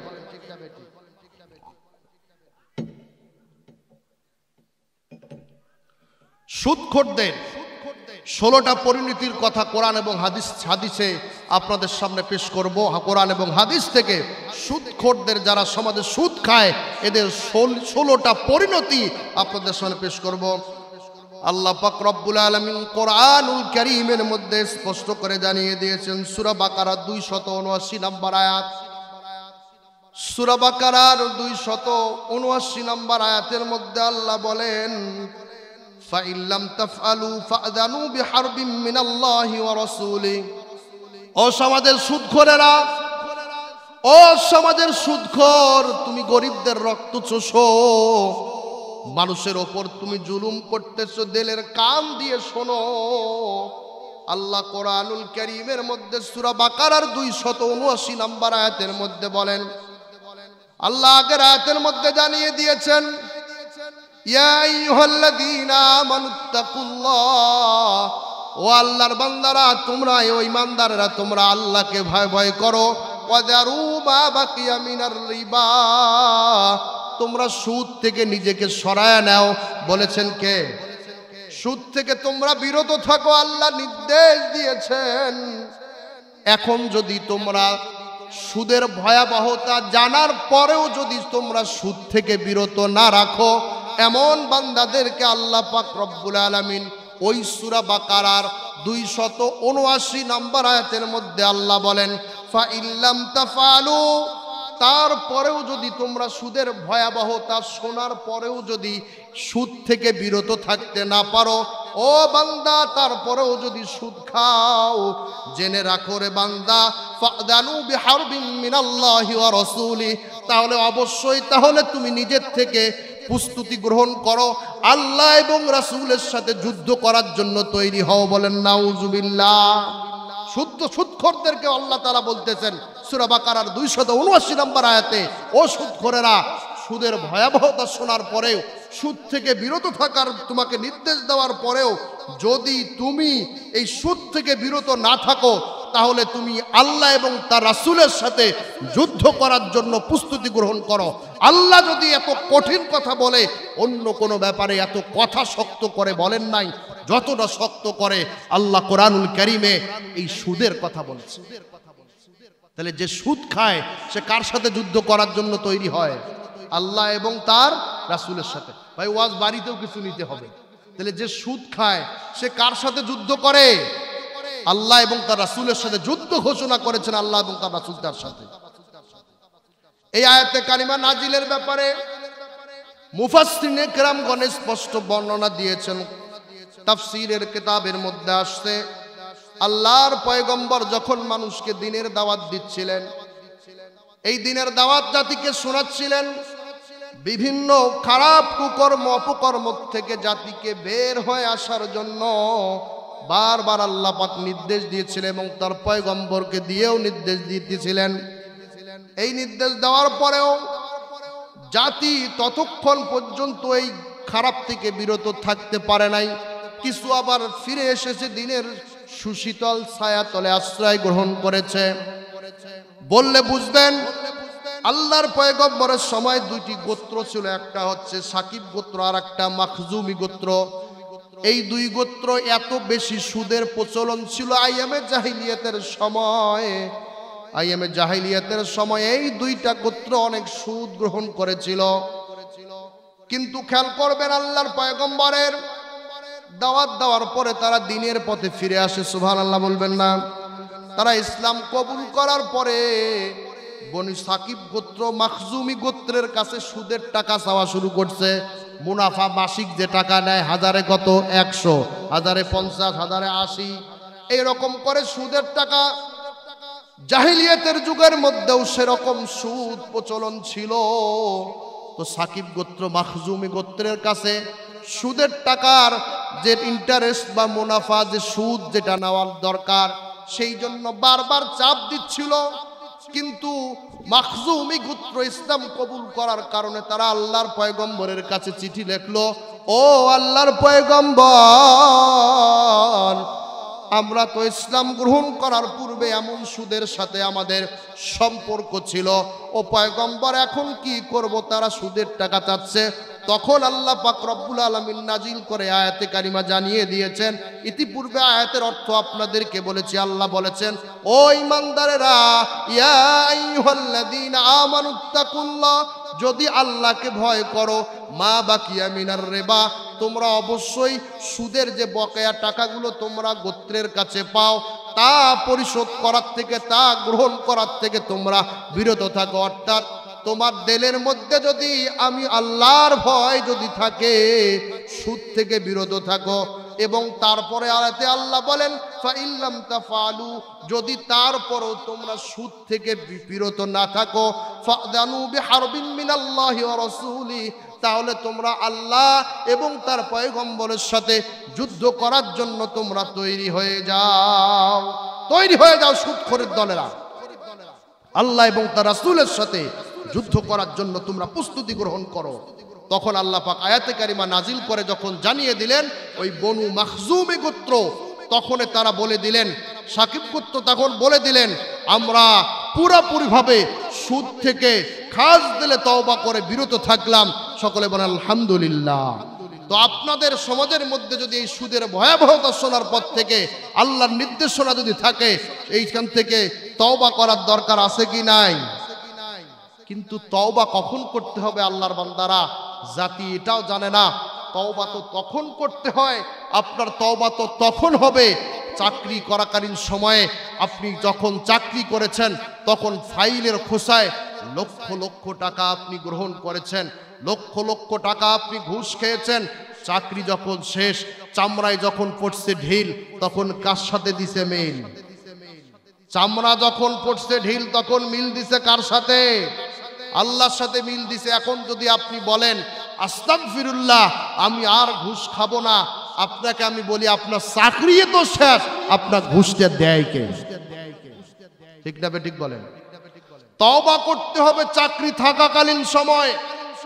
সুদখোরদের 16টা পরিণতির কথা কোরআন এবং হাদিসে আপনাদের সামনে পেশ করব। কোরআন এবং হাদিস থেকে সুদখোরদের যারা সমাজে সুদ খায় এদের 16টা পরিণতি আপনাদের সামনে পেশ করব। আল্লাহ পাক রব্বুল আলামিন কোরআনুল কারীমের মধ্যে স্পষ্ট করে জানিয়ে দিয়েছেন, সূরা বাকারা 279 নম্বর আয়াত। সূরা বাকারার 279 নম্বর আয়াতের মধ্যে আল্লাহ বলেন, فَإِن لَّمْ تَفْعَلُوا فَأْذَنُوا بِحَرْبٍ مِّنَ اللَّهِ وَرَسُولِهِ। ও সমাজের সুদখোরেরা, ও সমাজের সুদখোর, তুমি গরিবদের রক্ত চোষো, মানুষের ওপর তুমি জুলুম করতেছো, দিলের কান দিয়ে শোনো। আল্লাহ কোরআনুল কারীমের মধ্যে সূরা বাকারার 279 নম্বর আয়াতের মধ্যে বলেন, আল্লাহ আগের আয়াতের মধ্যে জানিয়ে দিয়েছেন, ইয়া আইয়ুহাল্লাযীনা আমানুত্তাকুল্লাহ, ও আল্লাহর বান্দারা, তোমরা ও ঈমানদাররা, তোমরা আল্লাহকে ভয় করো। ওয়াযারু মা বাকিয়া মিনার রিবা, তোমরা সুদ থেকে নিজেকে সরায় নাও। বলেছেন কে? সুদ থেকে তোমরা বিরত থাকো, আল্লাহ নির্দেশ দিয়েছেন। এখন যদি তোমরা সুদের ভয়াবহতা জানার পরেও যদি তোমরা সুদ থেকে বিরত না রাখো, এমন বান্দাদেরকে আল্লাহ পাক রব্বুল আলামিন ওই সূরা বাকারার 279 নম্বর আয়াতের মধ্যে আল্লাহ বলেন, ফাইন লাম তাফআলু, তারপরেও যদি তোমরা সুদের ভয়াবহতা শোনার পরেও যদি সুদ থেকে বিরত থাকতে না পারো, ও বান্দা, তারপরেও যদি সুদ খাও, জেনে রাখো রে বান্দা, ফাদানু বিহারবিন মিনাল্লাহি ওয়া রাসূলিহি, তাহলে অবশ্যই তাহলে তুমি নিজের থেকে প্রস্তুতি গ্রহণ করো, আল্লাহ এবং রাসূলের সাথে যুদ্ধ করার জন্য তৈরি হও। বলেন নাউজুবিল্লাহ। সুদখোরদেরকে আল্লাহ তাআলা বলতেছেন সূরা বাকারার 279 নম্বর আয়াতে, ও সুদখোরেরা, সুদের ভয়াবহতা শোনার পরেও, সুদ থেকে বিরত থাকার তোমাকে নির্দেশ দেওয়ার পরেও যদি তুমি এই সুদ থেকে বিরত না থাকো, তাহলে তুমি আল্লাহ এবং তার রাসূলের সাথে যুদ্ধ করার জন্য প্রস্তুতি গ্রহণ করো। আল্লাহ যদি এত কঠিন কথা বলে, অন্য কোনো ব্যাপারে এত কথা শক্ত করে বলেন নাই যতটা শক্ত করে আল্লাহ কোরআনুল কারীমে এই সুদের কথা বলছে। তাহলে যে সুদ খায় সে কার সাথে যুদ্ধ করার জন্য তৈরি হয়? আল্লাহ এবং তার রাসূলের সাথে। ভাই ওয়াজ বাড়িতেও কিছু নিতে হবে। তাহলে যে সুদ খায় সে কার সাথে যুদ্ধ করে? আল্লাহ এবং তার রাসূলের সাথে যুদ্ধ ঘোষণা করেছেন আল্লাহ এবং তার রাসূল তার সাথে। এই আয়াতে কারিমা নাজিলের ব্যাপারে মুফাসসিরিনে কেরামগণ স্পষ্ট বর্ণনা দিয়েছেন। তাফসীরের কিতাবের মধ্যে আসছে, আল্লাহর পয়গম্বর যখন মানুষকে দ্বীনের দাওয়াত দিচ্ছিলেন, এই দ্বীনের দাওয়াত জাতিকে শোনাচ্ছিলেন, বিভিন্ন খারাপ কুকর্ম অপকর্ম থেকে জাতিকে বের হয়ে আসার জন্য বারবার আল্লাহ পাক নির্দেশ দিয়েছিলেন এবং তার পয়গম্বরকে দিয়েও নির্দেশ দিয়েছিলেন। এই নির্দেশ দেওয়ার পরেও জাতি ততক্ষণ পর্যন্ত এই খারাপ থেকে বিরত থাকতে পারে নাই। কিছু আবার ফিরে এসেছে, দ্বীনের সুশীতল ছায়াতলে আশ্রয় গ্রহণ করেছে। বললে বুঝবেন, আল্লাহর পয়গম্বরের সময় দুইটি গোত্র ছিল, একটা হচ্ছে সাকিব গোত্র আর একটা মাখজুমি গোত্র। এই দুই গোত্র এত বেশি সুদের প্রচলন ছিল আইয়ামে জাহিলিয়াতের সময়। আইয়ামে জাহিলিয়াতের সময় এই দুইটা গোত্র অনেক সুদ গ্রহণ করেছিল। কিন্তু খেয়াল করবেন, আল্লাহর পয়গম্বরের দাওয়াত দেওয়ার পরে তারা দ্বীনের পথে ফিরে আসে। সুবহানাল্লাহ বলবেন না? তারা ইসলাম কবুল করার পরে বনি সাকিব গোত্র মাখজুমি গোত্রের কাছে সুদের টাকা চাওয়া শুরু করছে। মুনাফা মাসিক যে টাকা নেয়, হাজারে কত? 100, হাজারে 50, হাজারে 80, এইরকম করে সুদের টাকা। জাহিলিয়াতের যুগের মধ্যেও সেরকম সুদ প্রচলন ছিল। তো সাকিব গোত্র মাখজুমি গোত্রের কাছে সুদের টাকার যে ইন্টারেস্ট বা মুনাফা, যে সুদ যেটা নেওয়ার দরকার, সেই জন্য বারবার চাপ দিচ্ছিল। কিন্তু মাখজুমি গোত্র ইসলাম কবুল করার কারণে তারা আল্লাহর পয়গম্বরের কাছে চিঠি লিখলো, ও আল্লাহর পয়গম্বর, আমরা তো ইসলাম গ্রহণ করার পূর্বে এমন সুদের সাথে আমাদের সম্পর্ক ছিল, ও পয়গম্বর এখন কি করব? তারা সুদের টাকা চাচ্ছে। তখন আল্লাহ পাক রব্বুল আলামিন নাজিল করে আয়াতে কারিমা জানিয়ে দিয়েছেন। ইতিপূর্বে আয়াতের অর্থ আপনাদেরকে বলেছি। আল্লাহ বলেছেন, ও ঈমানদারেরা, ইয়া আইয়ুহাল্লাযীনা আমানুত্তাকুল্লাহ, যদি আল্লাহকে ভয় করো, মা বাকিয়া মিনার রিবা, তোমরা অবশ্যই সুদের যে বকেয়া টাকাগুলো তোমরা গোত্রের কাছে পাও তা পরিশোধ করার থেকে, তা গ্রহণ করার থেকে তোমরা বিরত থাকো। অর্থাৎ তোমার দিলের মধ্যে যদি আমি আল্লাহর ভয় যদি থাকে, সুদ থেকে বিরত থাকো। এবং তারপরে আয়াতে আল্লাহ বলেন, ফাইল্লাম তাফআলু, যদি তারপরও তোমরা সুদ থেকে বিরত না থাকো, ফাদানু বিহারবিন মিনাল্লাহি ওয়া রাসূলি, তাহলে তোমরা আল্লাহ এবং তার পয়গম্বরের সাথে যুদ্ধ করার জন্য তোমরা তৈরি হয়ে যাও। তৈরি হয়ে যাও সুদখোরের দলেরা, আল্লাহ এবং তার রাসূলের সাথে যুদ্ধ করার জন্য তোমরা প্রস্তুতি গ্রহণ করো। তখন আল্লাহ পাক আয়াতে কারিমা নাজিল করে যখন জানিয়ে দিলেন ওই বনু মাখজুমি গোত্র, তখন তারা বলে দিলেন, সাকিব গোত্র তখন বলে দিলেন, আমরা পুরোপুরিভাবে সুদ থেকে খাস দিলে তওবা করে বিরত থাকলাম। সকলে বলেন আলহামদুলিল্লাহ। তো আপনাদের সমাজের মধ্যে যদি এই সুদের ভয়াবহতা শোনার পর থেকে আল্লাহর নির্দেশনা যদি থাকে, এইখান থেকে তওবা করার দরকার আছে কি নাই? কিন্তু তওবা কখন করতে হবে আল্লাহর বান্দারা, জাতি এটাও জানে না। তওবা তো তখন করতে হয়, আপনার তওবা তো তখন হবে চাকরি করাকালীন সময়ে আপনি যখন চাকরি করেছেন, তখন ফাইলের খোসায় লক্ষ লক্ষ টাকা আপনি গ্রহণ করেছেন, লক্ষ লক্ষ টাকা আপনি ঘুষ খেয়েছেন। চাকরি যখন শেষ, চামড়ায় যখন পড়ছে ঢিল, তখন কার সাথে দিছে মিল? চামড়া যখন পড়ছে ঢিল, তখন মিল দিছে কার সাথে? আল্লাহর সাথে মিল দিছে। এখন যদি আপনি বলেন আস্তাগফিরুল্লাহ, আমি আর ঘুষ খাবো না, আপনাকে আমি বলি আপনার চাকরি তো শেষ, আপনার ঘুষটা দেয় কে? ঠিক না? ঠিক বলেন। তওবা করতে হবে চাকরি থাকাকালীন সময়।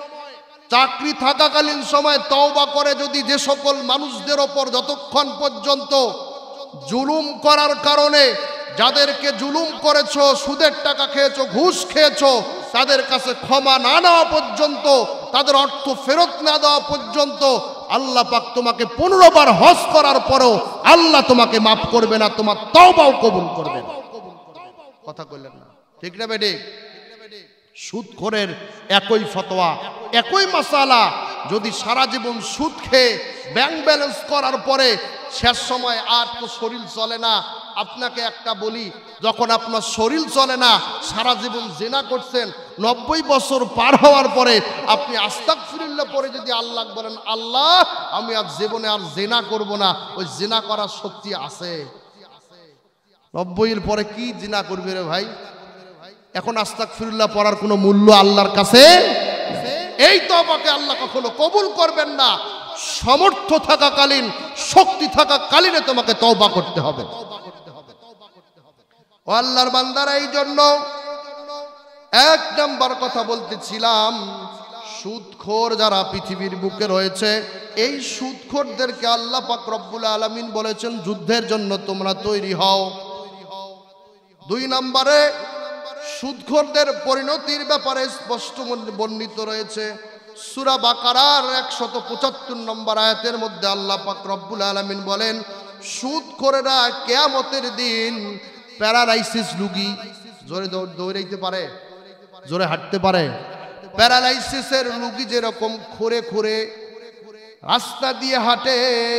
চাকরি থাকাকালীন সময় তওবা করে যদি যে সকল মানুষদের ওপর যতক্ষণ পর্যন্ত জুলুম করার কারণে যাদেরকে জুলুম করেছো, সুদের টাকা খেয়েছো, ঘুষ খেয়েছো, তাদের কাছে ক্ষমা না নেওয়া পর্যন্ত, তাদের অর্থ ফেরত না দেওয়া পর্যন্ত আল্লাহ পাক তোমাকে 15 বার হজ করার পরেও আল্লাহ তোমাকে মাফ করবে না, তোমার তওবাও কবুল করবে না। কথা কইলেন না, ঠিক না বেটি? সুদখোরের একই ফতোয়া, একই মাসালা। যদি সারা জীবন সুদ খেয়ে ব্যাংক ব্যালেন্স করার পরে শেষ সময় আর তো শরীর চলে না, আপনাকে একটা বলি, যখন আপনার শরীর চলে না, সারা জীবন জিনা করছেন, 90 বছর পার হওয়ার পরে আপনি আস্তাগফিরুল্লাহ পরে যদি আল্লাহ বলেন, আল্লাহ আমি আর জীবনে আর জিনা করব না, ওই জিনা করার শক্তি আছে? 90-এর পরে কি জিনা করবে রে ভাই? এখন আস্তাগফিরুল্লাহ পড়ার কোনো মূল্য আল্লাহর কাছে? এই তওবাকে আল্লাহ কখনো কবুল করবেন না। সামর্থ্য থাকাকালীন, শক্তি থাকাকালীনে তোমাকে তওবা করতে হবে। ও আল্লাহর বান্দারা, এই জন্য 1 নম্বর কথা বলতেছিলাম, সুদখোর যারা পৃথিবীর বুকে রয়েছে, এই সুদখোরদেরকে আল্লাহ পাক রব্বুল আলামিন বলেছেন যুদ্ধের জন্য তোমরা তৈরি হও। 2 নম্বরে সুদখোরদের পরিণতির ব্যাপারে স্পষ্ট বর্ণিত রয়েছে সূরা বাকারার 175 নম্বর আয়াতের মধ্যে আল্লাহ পাক রব্বুল আলামিন বলেন, সুদখোরেরা কিয়ামতের দিন প্যারালাইসিস রোগী, জোরে দৌড়াইতে পারে, জোরে হাঁটতে পারে, প্যারালাইসিসের রোগী যেরকম খুঁড়ে খুঁড়ে রাস্তা দিয়ে হাঁটে,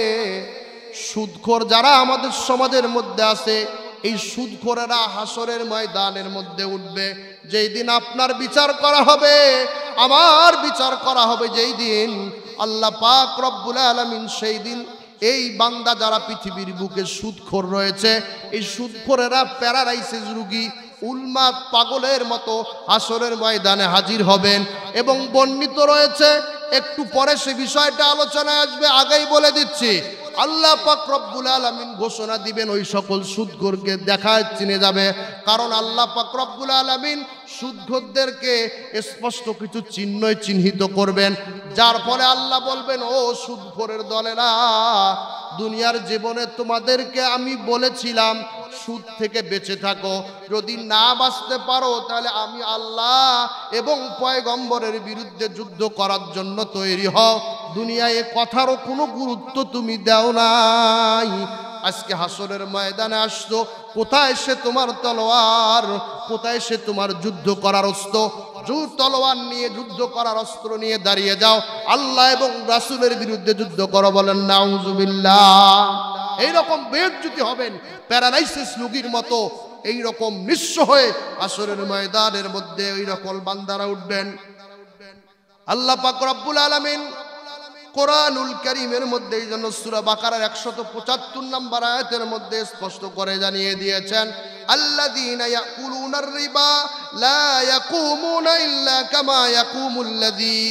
সুদখোর যারা আমাদের সমাজের মধ্যে আছে, এই সুদখোরেরা হাসরের ময়দানের মধ্যে উঠবে। যেই দিন আপনার বিচার করা হবে, আমার বিচার করা হবে, যেই দিন আল্লাহ পাক রব্বুল আলামিন সেই দিন এই বান্দা যারা পৃথিবীর বুকে সুদখোর রয়েছে, এই সুদখোরেরা প্যারালাইসিস রোগী, উন্মাদ পাগলের মতো হাসরের ময়দানে হাজির হবেন। এবং বর্ণিত রয়েছে, একটু পরে সে বিষয়টা আলোচনায় আসবে, আগেই বলে দিচ্ছি, আল্লাহ পাক রব্বুল আলামিন ঘোষণা দিবেন, ওই সকল সুদখোরকে দেখায় চিনে যাবে। কারণ আল্লাহ পাক রব্বুল আলামিন সুদখোরদেরকে স্পষ্ট কিছু চিহ্নই চিহ্নিত করবেন, যার ফলে আল্লাহ বলবেন, ও সুদখোরের দলেরা, দুনিয়ার জীবনে তোমাদেরকে আমি বলেছিলাম সুদ থেকে বেঁচে থাকো, যদি না বাঁচতে পারো তাহলে আমি আল্লাহ এবং পয়গম্বরের বিরুদ্ধে যুদ্ধ করার জন্য তৈরি হও। দুনিয়ায় এ কথারও কোনো গুরুত্ব তুমি দাও নাই। আজকে হাসরের ময়দানে আসছো, কোথায় সে তোমার তলোয়ার, কোথায় সে তোমার যুদ্ধ করার অস্ত্র? তলোয়ার নিয়ে যুদ্ধ করার অস্ত্র নিয়ে দাঁড়িয়ে যাও, আল্লাহ এবং রাসূলের বিরুদ্ধে যুদ্ধ করো, বলেন নাউজুবিল্লাহ। এইরকম বেইজ্জতি হবেন, প্যারালাইসিস রোগীর মতো এইরকম নিঃস্ব হয়ে হাসরের ময়দানের মধ্যে ওই রকম বান্দারা উঠবেন। আল্লাহ পাক রব্বুল আলামিন কোরআনুল কারীমের মধ্যে এই জন্য সূরা বাকারার 175 নম্বর আয়াতের মধ্যে স্পষ্ট করে জানিয়ে দিয়েছেন, আল্লাযীনা ইয়াকুলুনার রিবা লা ইয়াকুমুনা ইল্লা কামা ইয়াকুমুল্লাযী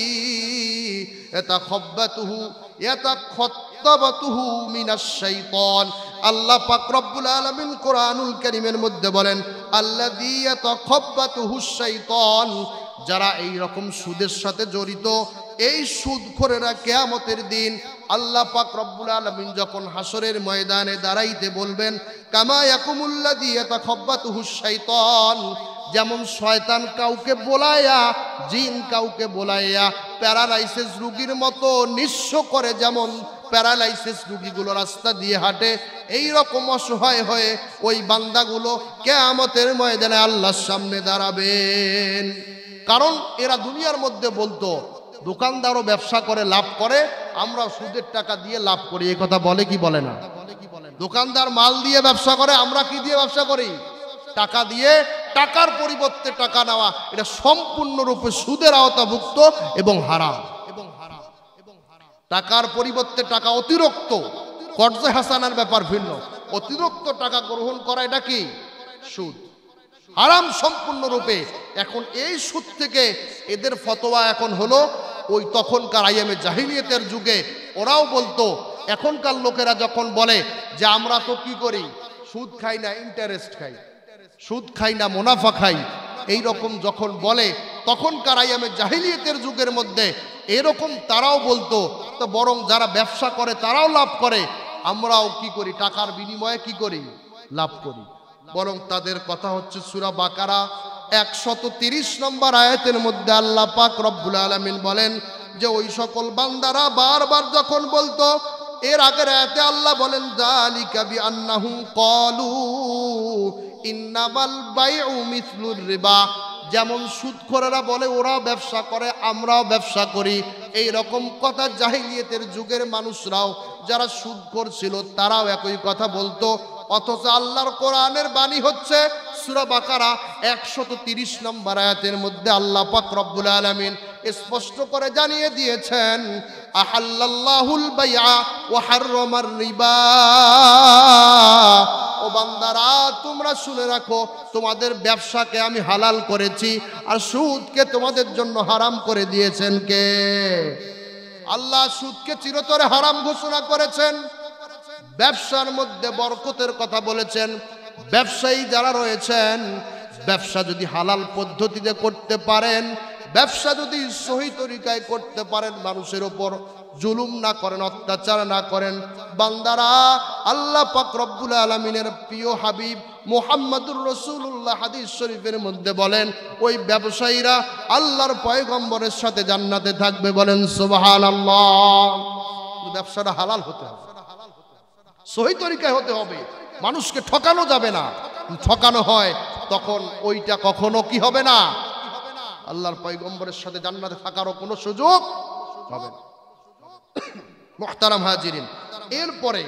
ইয়াতাখাব্বাতুহু মিনাশ শাইতান। আল্লাহ পাক রব্বুল আলামিন কোরআনুল কারীমের মধ্যে বলেন, আল্লাযী ইয়াতাখাব্বাতুহুশ শাইতান, যারা এই রকম সুদের সাথে জড়িত, এই সুদখোরেরা কিয়ামতের দিন আল্লাহ পাক রব্বুল আলামিন যখন হাসরের ময়দানে দাঁড়াইতে বলবেন, কামা ইয়াকুমুল্লাযী ইয়াতাখাব্বাতুহুশ শাইতান, যেমন শয়তান কাউকে বোলাইয়া, জিন কাউকে বোলাইয়া প্যারালাইসিস রোগীর মতো নিঃস্ব করে, যেমন প্যারালাইসিস রোগীগুলো রাস্তা দিয়ে হাঁটে, এই রকম অসহায় হয়ে ওই বান্দাগুলো কিয়ামতের ময়দানে আল্লাহর সামনে দাঁড়াবেন। কারণ এরা দুনিয়ার মধ্যে বলতো, দোকানদারও ব্যবসা করে লাভ করে, আমরা সুদের টাকা দিয়ে লাভ করি, এই কথা বলে কি বলে না? দোকানদার মাল দিয়ে ব্যবসা করে, আমরা কি দিয়ে ব্যবসা করি? টাকা দিয়ে। টাকার পরিবর্তে টাকা নেওয়া, এটা সম্পূর্ণরূপে সুদের আওতাভুক্ত এবং হারাম। টাকার পরিবর্তে টাকা, অতিরিক্ত কর্জে হাসানার ব্যাপার ভিন্ন, অতিরিক্ত টাকা গ্রহণ করা এটা কি? সুদ, হারাম সম্পূর্ণরূপে। এখন এই সুদ থেকে এদের ফতোয়া এখন হলো, ওই তখনকার আইয়ামে জাহিলিয়াতের যুগে ওরাও বলতো, এখনকার লোকেরা যখন বলে যে আমরা তো কি করি, সুদ খাই না, ইন্টারেস্ট খাই, সুদ খাই না, মুনাফা খাই, এই রকম যখন বলে, তখনকার আইয়ামে জাহিলিয়াতের যুগের মধ্যে এরকম তারাও বলতো, তো বরং যারা ব্যবসা করে তারাও লাভ করে, আমরাও কি করি, টাকার বিনিময়ে কি করি, লাভ করি। বরং তাদের কথা হচ্ছে সূরা বাকারা 130 নম্বর আয়াতের মধ্যে আল্লাহ পাক রব্বুল আলামিন বলেন যে ওই সকল বান্দারা বারবার যখন বলতো, এর আগের আয়াতে আল্লাহ বলেন যালিকা বিআন্নাহুম ক্বালু ইন্নামাল বাইউ মিসলুর রিবা, যেমন সুদখোরেরা বলে ওরাও ব্যবসা করে আমরাও ব্যবসা করি, এই রকম কথা জাহিলিয়াতের যুগের মানুষরাও যারা সুদখোর ছিল তারাও একই কথা বলতো। অথচ আল্লাহর কোরআনের বাণী হচ্ছে সূরা বাকারা 130 নম্বর আয়াতের মধ্যে আল্লাহ পাক রব্বুল আলামিন স্পষ্ট করে জানিয়ে দিয়েছেন, আহাল্লাল্লাহুল বাইআ ওয়া হাররামার রিবা। ও বান্দারা তোমরা শুনে রাখো, তোমাদের ব্যবসাকে আমি হালাল করেছি আর সুদকে তোমাদের জন্য হারাম করে দিয়েছেন কে? আল্লাহ সুদকে চিরতরে হারাম ঘোষণা করেছেন। ব্যবসার মধ্যে বরকতের কথা বলেছেন। ব্যবসায়ী যারা রয়েছেন, ব্যবসা যদি হালাল পদ্ধতিতে করতে পারেন, ব্যবসা যদি সহি তরিকায় করতে পারেন, মানুষের উপর জুলুম না করেন, অত্যাচার না করেন, বান্দারা আল্লাহ পাক রব্বুল আলামিনের প্রিয় হাবিব মুহাম্মদুর রাসূলুল্লাহ হাদিস শরীফের মধ্যে বলেন, ওই ব্যবসায়ীরা আল্লাহর পয়গম্বরের সাথে জান্নাতে থাকবে। বলেন সুবহানাল্লাহ। ব্যবসাটা হালাল হতে হবে, সহি তরিকায় হতে হবে, মানুষকে ঠকানো যাবে না। ঠকানো হয় তখন ওইটা কখনো কি হবে না, আল্লাহর পয়গম্বরের সাথে জান্নাতে থাকারও কোনো সুযোগ হবে না। মুহতারাম হাজিরিন, এরপরে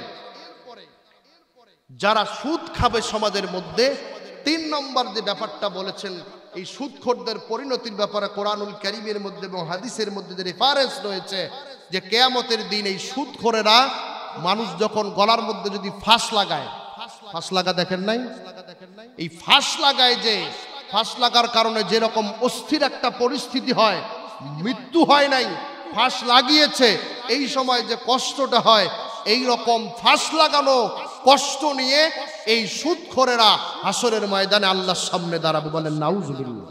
যারা সুদ খাবে সমাজের মধ্যে 3 নম্বর যে ব্যাপারটা বলেছেন, এই সুদখোরদের পরিণতির ব্যাপারে কোরআনুল কারীমের মধ্যে এবং হাদিসের মধ্যে যে রেফারেন্স রয়েছে যে কিয়ামতের দিন এই সুদখোরেরা মানুষ যখন গলার মধ্যে যদি ফাঁস লাগায়, ফাঁস লাগা দেখেন নাই, এই ফাঁস লাগায়, যে ফাঁস লাগার কারণে যেরকম অস্থির একটা পরিস্থিতি হয়, মৃত্যু হয় নাই, ফাঁস লাগিয়েছে, এই সময় যে কষ্টটা হয়, এই রকম ফাঁস লাগানো কষ্ট নিয়ে এই সুদখোরেরা হাসরের ময়দানে আল্লাহর সামনে দাঁড়াবে। বলেন নাউজুবিল্লাহ।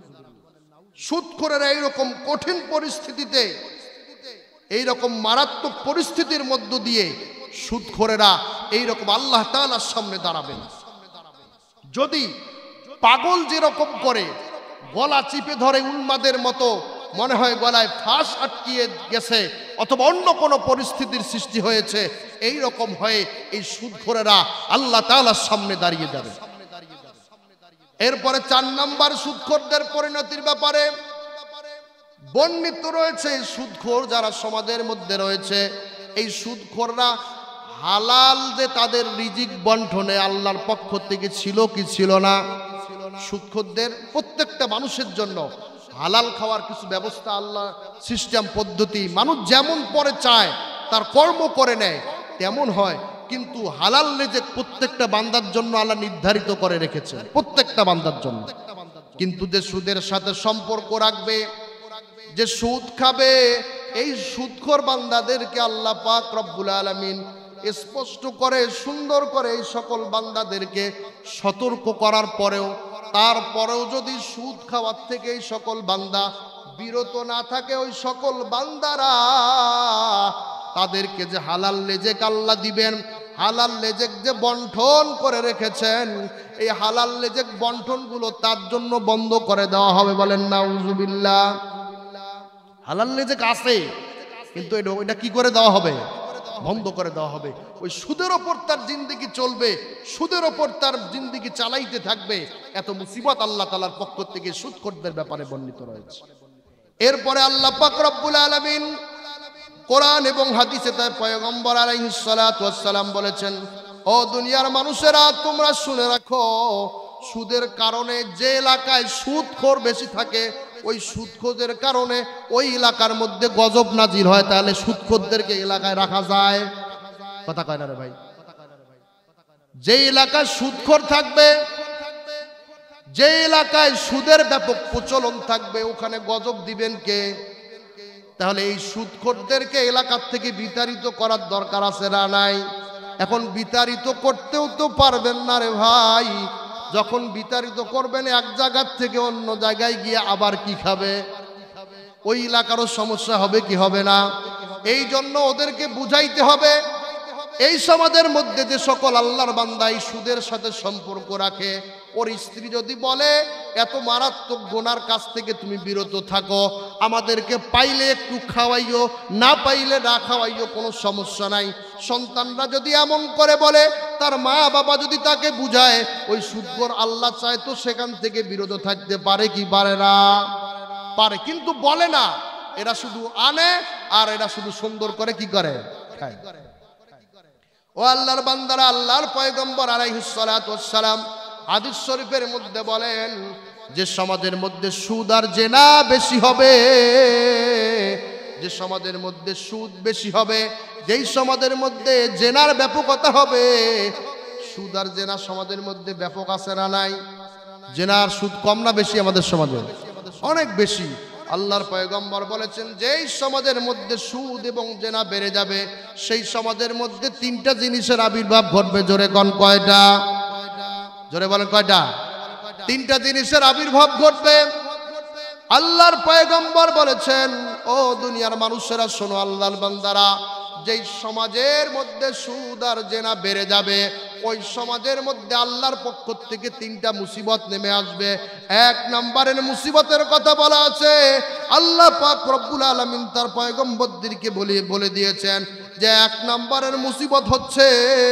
সুদখোরেরা এইরকম কঠিন পরিস্থিতিতে, এইরকম মারাত্মক পরিস্থিতির মধ্য দিয়ে সুদখোরেরা এইরকম আল্লাহ তাআলার সামনে দাঁড়াবেন। যদি পাগল যেরকম করে গলা চিপে ধরে উন্মাদের মতো, মনে হয় গলায় ফাঁস আটকিয়ে গেছে অথবা অন্য কোনো পরিস্থিতির সৃষ্টি হয়েছে, এই রকম হয়ে এই সুদখোরেরা আল্লাহ তাআলার সামনে দাঁড়িয়ে যাবে। এরপরে 4 নম্বর সুদখোরদের পরিণতির ব্যাপারে বর্ণিত রয়েছে। সুদখোর যারা সমাজের মধ্যে রয়েছে, এই সুদখোররা হালাল যে তাদের রিজিক বন্টনে আল্লাহর পক্ষ থেকে ছিল কি ছিল না, সুদখোরদের প্রত্যেকটা মানুষের জন্য হালাল খাওয়ার কিছু ব্যবস্থা, আল্লাহ সিস্টেম পদ্ধতি, মানুষ যেমন পরে চায় তার কর্ম করে নেয় তেমন হয়, কিন্তু হালাল রিজিক প্রত্যেকটা বান্দার জন্য আল্লাহ নির্ধারিত করে রেখেছে, প্রত্যেকটা বান্দার জন্য। কিন্তু যে সুদের সাথে সম্পর্ক রাখবে, যে সুদ খাবে, এই সুদখোর বান্দাদেরকে আল্লাহ পাক রব্বুল আলামিন স্পষ্ট করে সুন্দর করে এই সকল বান্দাদেরকে সতর্ক করার পরেও, তারপরেও যদি সুদ খাওয়ার থেকে এই সকল বান্দা বিরত না থাকে, ওই সকল বান্দারা তাদেরকে যে হালাল রিজিক আল্লাহ দিবেন, হালাল রিজিক যে বন্টন করে রেখেছেন, এই হালাল রিজিক বন্টনগুলো তার জন্য বন্ধ করে দেওয়া হবে। বলেন নাউজুবিল্লাহ। হালাল রিজিক আছে, কিন্তু এটা কি করে দেওয়া হবে, বন্ধ করে দেওয়া হবে। ওই সুদের ওপর তার জিন্দেগি চলবে, সুদের ওপর তার জিন্দেগি চালাইতে থাকবে। এত মুসিবত আল্লাহ তাআলার পক্ষ থেকে সুদখোরদের ব্যাপারে বর্ণিত রয়েছে। এরপরে আল্লাহ পাক রব্বুল আলামিন কোরআন এবং হাদিসে তার পয়গম্বর আলাইহিস সালাতু ওয়াস সালাম বলেছেন, ও দুনিয়ার মানুষেরা তোমরা শুনে রাখো, সুদের কারণে যে এলাকায় সুদখোর বেশি থাকে, ওই সুদখোরদের কারণে ওই এলাকার মধ্যে গজব নাজিল হয়। তাহলে সুদখোরদেরকে এলাকায় রাখা যায়? কথা কয় না রে ভাই। যে এলাকায় সুদখোর থাকবে, যে এলাকায় সুদের ব্যাপক প্রচলন থাকবে, ওখানে গজব দিবেন কে? তাহলে এই সুদখোরদেরকে এলাকার থেকে বিতাড়িত করার দরকার আছে না নাই? এখন বিতাড়িত করতেও তো পারবেন না রে ভাই। যখন বিতাড়িত করবেন এক জায়গার থেকে অন্য জায়গায় গিয়ে আবার কি খাবে? ওই এলাকারও সমস্যা হবে কি হবে না? এই জন্য ওদেরকে বুঝাইতে হবে, এই সমাজের মধ্যে যে সকল আল্লাহর বান্দা এই সুদের সাথে সম্পর্ক রাখে, ওর স্ত্রী যদি বলে এত মারাত্মক গুনার কাছ থেকে তুমি বিরত থাকো, আমাদেরকে পাইলে একটু খাওয়াইও, না পাইলে না খাওয়াইও, কোনো সমস্যা নাই। সন্তানরা যদি এমন করে বলে, তার মা বাবা যদি তাকে বুঝায়, ওই সুদখোর আল্লাহ চায় তো সেখান থেকে বিরত থাকতে পারে কি পারে না? পারে, কিন্তু বলে না। এরা শুধু আনে আর এরা শুধু সুন্দর করে কি করে খায়। ও আল্লাহর বান্দারা, আল্লাহর পয়গম্বর আলাইহিস সালাতু ওয়াস সালাম হাদিস শরীফের মধ্যে বলেন যে সমাজের মধ্যে সুদ আর জেনা বেশি হবে, যে সমাজের মধ্যে সুদ বেশি হবে, যেই সমাজের মধ্যে জেনার ব্যাপকতা হবে, সুদ আর জেনা সমাজের মধ্যে ব্যাপক আছে না নাই? জেনার সুদ কম না বেশি? আমাদের সমাজে অনেক বেশি। আল্লাহর পয়গম্বর বলেছেন যেই সমাজের মধ্যে সুদ এবং জেনা বেড়ে যাবে, সেই সমাজের মধ্যে তিনটা জিনিসের আবির্ভাব ঘটবে। জোরে কোন কয়টা? জোরে বলেন কয়টা? তিনটা জিনিসের আবির্ভাব ঘটবে। আল্লাহর পয়গম্বর বলেছেন, ও দুনিয়ার মানুষেরা শোনো, আল্লাহর বান্দারা, যেই সমাজের মধ্যে সুদ আর জেনা বেড়ে যাবে, ওই সমাজের মধ্যে আল্লাহর পক্ষ থেকে তিনটা মুসিবত নেমে আসবে। এক নম্বরের মুসিবতের কথা বলা আছে, আল্লাহ পাক রব্বুল আলামিন তার পয়গম্বরদেরকে বলে দিয়েছেন যে এক নম্বরের মুসিবত হচ্ছে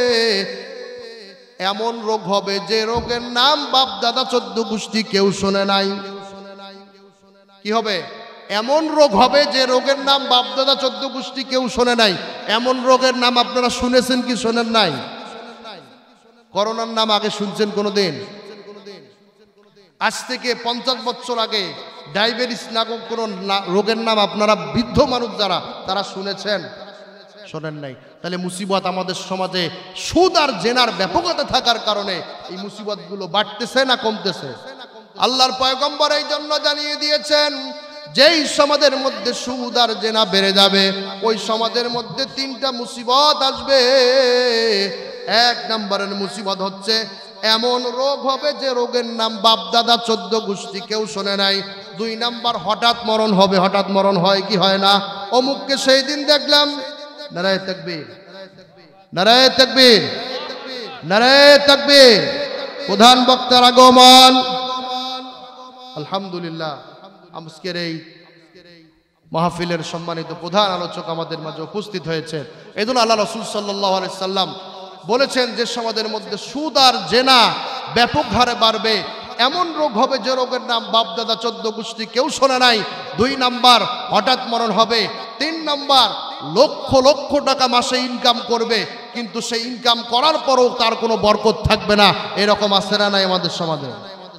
এমন রোগ হবে যে রোগের নাম বাপ দাদা 14 গোষ্ঠী কেউ শোনে নাই। কি হবে? এমন রোগ হবে যে রোগের নাম বাপ দাদা 14 গোষ্ঠী কেউ শোনে নাই। এমন রোগের নাম আপনারা শুনেছেন কি শোনেন নাই? করোনার নাম আগে শুনছেন কোনোদিন? আজ থেকে 50 বছর আগে ডায়াবেটিস নামক কোন রোগের নাম আপনারা বৃদ্ধ মানুষ যারা, তারা শুনেছেন? শোনেন নাই। তাহলে মুসিবত আমাদের সমাজে সুদ আর জেনার ব্যাপকতা থাকার কারণে এই মুসিবতগুলো বাড়তেছে না কমতেছে? আল্লাহর পয়গম্বর এই জন্য জানিয়ে দিয়েছেন যেই সমাজের মধ্যে সুদ আর জেনা বেড়ে যাবে, ওই সমাজের মধ্যে তিনটা মুসিবত আসবে। এক নম্বরের মুসিবত হচ্ছে এমন রোগ হবে যে রোগের নাম বাপ দাদা 14 গোষ্ঠী কেউ শোনে নাই। 2 নাম্বার, হঠাৎ মরণ হবে। হঠাৎ মরণ হয় কি হয় না? অমুককে সেই দিন দেখলাম, নারায়ে তাকবীর, নারায়ে তাকবীর, নারায়ে তাকবীর, প্রধান বক্তার আগমন। আলহামদুলিল্লাহ, আজকের এই মাহফিলের সম্মানিত প্রধান আলোচক আমাদের মাঝে উপস্থিত হয়েছে। এই জন্য আল্লাহ রাসূল সাল্লাল্লাহু আলাইহি সাল্লাম বলেছেন যে সমাজের মধ্যে সুদ আর জেনা ব্যাপক হারে বাড়বে, এমন রোগ হবে যে রোগের নাম বাপ দাদা 14 গোষ্ঠী কেউ শোনে নাই। 2 নাম্বার, হঠাৎ মরণ হবে। 3 নাম্বার, লক্ষ লক্ষ টাকা মাসে ইনকাম করবে, কিন্তু সেই ইনকাম করার পরও তার কোনো বরকত থাকবে না। এরকম আছে না নাই আমাদের সমাজে?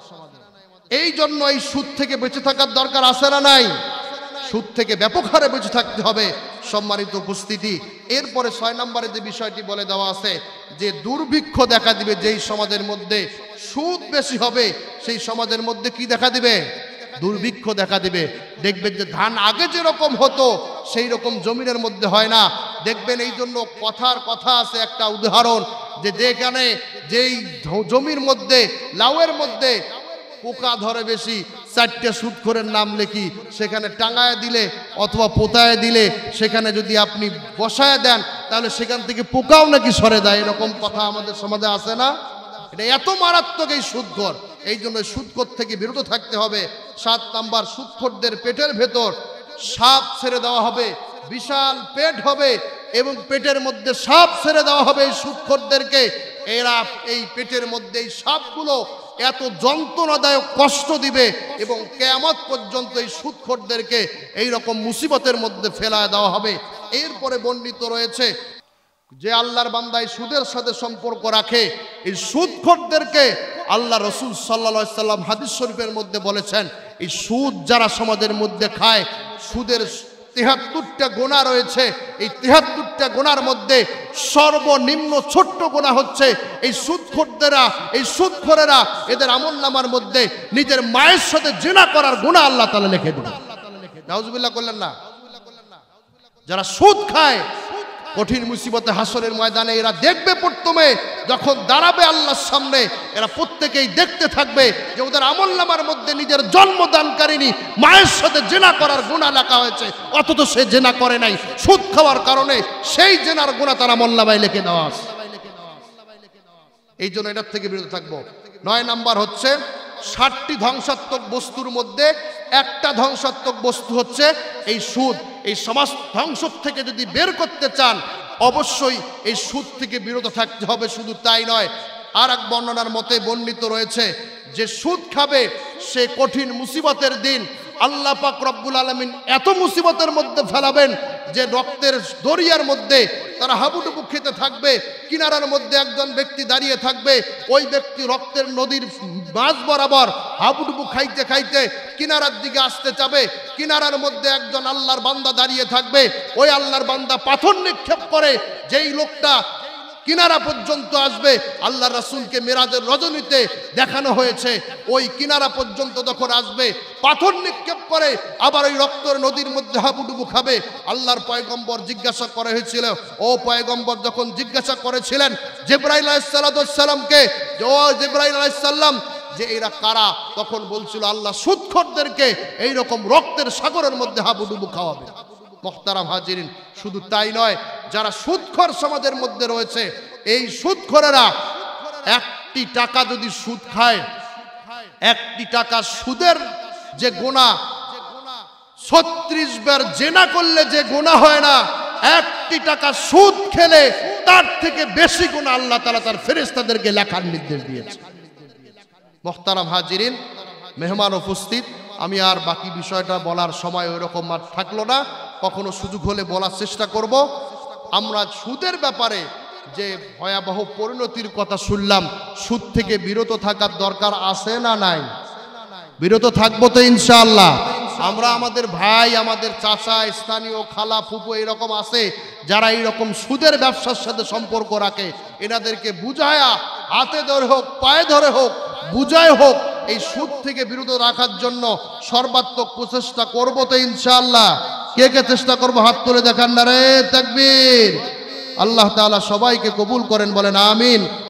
এই জন্য এই সুদ থেকে বেঁচে থাকার দরকার আছে না নাই? সুদ থেকে ব্যাপক হারে বেঁচে থাকতে হবে। সম্মানিত উপস্থিতি, এরপরে 6 নম্বরে যে বিষয়টি বলে দেওয়া আছে যে দুর্ভিক্ষ দেখা দিবে। যেই সমাজের মধ্যে সুদ বেশি হবে, সেই সমাজের মধ্যে কি দেখা দিবে? দুর্ভিক্ষ দেখা দিবে। দেখবেন যে ধান আগে যেরকম হতো সেই রকম জমিনের মধ্যে হয় না। দেখবেন এই জন্য কথার কথা আছে, একটা উদাহরণ, যে যেখানে যেই জমির মধ্যে লাউয়ের মধ্যে পোকা ধরে বেশি, 4টে সুদখোরের নাম লিখি সেখানে টাঙায় দিলে অথবা পোতায় দিলে, সেখানে যদি আপনি বসায় দেন তাহলে সেখান থেকে পোকাও নাকি সরে যায়। এরকম কথা আমাদের সমাজে আছে না? এটা এত মারাত্মক এই সুদখোর। এই জন্য সুদখোর থেকে বিরত থাকতে হবে। 7 নাম্বার, সুদখোরদের পেটের ভেতর সাপ ছেড়ে দেওয়া হবে, বিশাল পেট হবে এবং পেটের মধ্যে সাপ ছেড়ে দেওয়া হবে এই সুদখোরদেরকে। এরা এই পেটের মধ্যে এই সাপগুলো এত যন্ত্রণাদায়ক কষ্ট দিবে এবং কিয়ামত পর্যন্ত এই সুদখোরদেরকে এই রকম মুসিবতের মধ্যে ফেলায় দেওয়া হবে। এরপরে বর্ণিত রয়েছে যে আল্লাহর বান্দা এই সুদের সাথে সম্পর্ক রাখে, এই সুদখোরদেরকে আল্লাহ রাসূল সাল্লাল্লাহু আলাইহি সাল্লাম হাদিস শরীফের মধ্যে বলেছেন, এই সুদ যারা সমাজের মধ্যে খায়, সুদের 73টা গুনাহ রয়েছে। এই 73টা গুনাহর মধ্যে সর্বনিম্ন ছোট্ট গুনাহ হচ্ছে এই সুদখোরেরা এদের আমলনামার মধ্যে নিজের মায়ের সাথে জিনা করার গুনাহ আল্লাহ তাআলা লিখে দিবেন। নাউজুবিল্লাহ করলেন না? যারা সুদ খায় কঠিন মুসিবতে হাসরের ময়দানে এরা দেখবে প্রথমে যখন দাঁড়াবে আল্লাহর সামনে, এরা প্রত্যেকেই দেখতে থাকবে যে ওদের আমলনামার মধ্যে নিজের জন্মদানকারিনী মায়ের সাথে জেনা করার গুনাহ লেখা হয়েছে, অথচ সে জেনা করে নাই। সুদ খাওয়ার কারণে সেই জেনার গুনাহ তার আমলনামায় লিখে দেওয়া আছে। এই জন্য এটার থেকে বিরত থাকবো। 9 নাম্বার হচ্ছে 60টি ধ্বংসাত্মক বস্তুর মধ্যে একটা ধ্বংসাত্মক বস্তু হচ্ছে এই সুদ। এই সমাজ ধ্বংস থেকে যদি বের করতে চান অবশ্যই এই সুদ থেকে বিরত থাকতে হবে। শুধু তাই নয়, আর এক বর্ণনার মতে বর্ণিত রয়েছে যে সুদ খাবে সে কঠিন মুসিবতের দিন আল্লাহ পাক রব্বুল আলামিন এত মুসিবতের মধ্যে ফেলাবেন যে রক্তের দরিয়ার মধ্যে তারা হাবুডুবু খেতে থাকবে। কিনারার মধ্যে একজন ব্যক্তি দাঁড়িয়ে থাকবে, ওই ব্যক্তি রক্তের নদীর মাঝ বরাবর হাবুডুবু খাইতে খাইতে কিনারার দিকে আসতে যাবে। কিনারার মধ্যে একজন আল্লাহর বান্দা দাঁড়িয়ে থাকবে, ওই আল্লাহর বান্দা পাথর নিক্ষেপ করে যেই লোকটা কিনারা পর্যন্ত আসবে। আল্লাহ রাসূলকে মেরাজের রজনীতে দেখানো হয়েছে, ওই কিনারা পর্যন্ত যখন আসবে পাথর নিক্ষেপ করে আবার ওই রক্তের নদীর মধ্যে হাবুডুবু খাবে। আল্লাহর পয়গম্বর জিজ্ঞাসা করা হয়েছিল, ও পয়গম্বর যখন জিজ্ঞাসা করেছিলেন জিবরাইল আলাইহিস সালামকে, ও জিবরাইল আলাইহিস সালাম যে এরা কারা, তখন বলছিল আল্লাহ সুদখোরদেরকে এইরকম রক্তের সাগরের মধ্যে হাবুডুবু খাওয়াবে। মুহতারাম হাজিরিন, শুধু তাই নয়, যারা সুদখোর সমাজের মধ্যে রয়েছে এই সুদখোরেরা একটি টাকা যদি সুদ খায়, একটি টাকা সুদের যে গুনাহ 36 বার জেনা করলে যে গুনাহ হয় না, একটি টাকা সুদ খেলে তার থেকে বেশি গুনাহ আল্লাহ তাআলা তার ফেরেশতাদেরকে লেখার নির্দেশ দিয়েছে। মুহতারাম হাজিরিন, মেহমান উপস্থিত, আমি আর বাকি বিষয়টা বলার সময় ওইরকম আর থাকলো না, কখনো সুযোগ হলে বলার চেষ্টা করব। আমরা সুদের ব্যাপারে যে ভয়াবহ পরিণতির কথা শুনলাম, সুদ থেকে বিরত থাকার দরকার আছে না নাই? বিরত থাকবো তো ইনশাআল্লাহ। আমরা আমাদের ভাই, আমাদের চাচা, স্থানীয় খালা, ফুপু এরকম আছে যারা এইরকম সুদের ব্যবসার সাথে সম্পর্ক রাখে, এনাদেরকে বুঝায়া হাতে ধরে হোক পায়ে ধরে হোক বুঝায় হোক এই সুদ থেকে বিরত রাখার জন্য সর্বাত্মক প্রচেষ্টা করব তো ইনশাআল্লাহ। কে কে চেষ্টা করবো হাত তুলে দেখান, নারে তাকবীর। আল্লাহ তাআলা সবাইকে কবুল করেন, বলেন আমিন।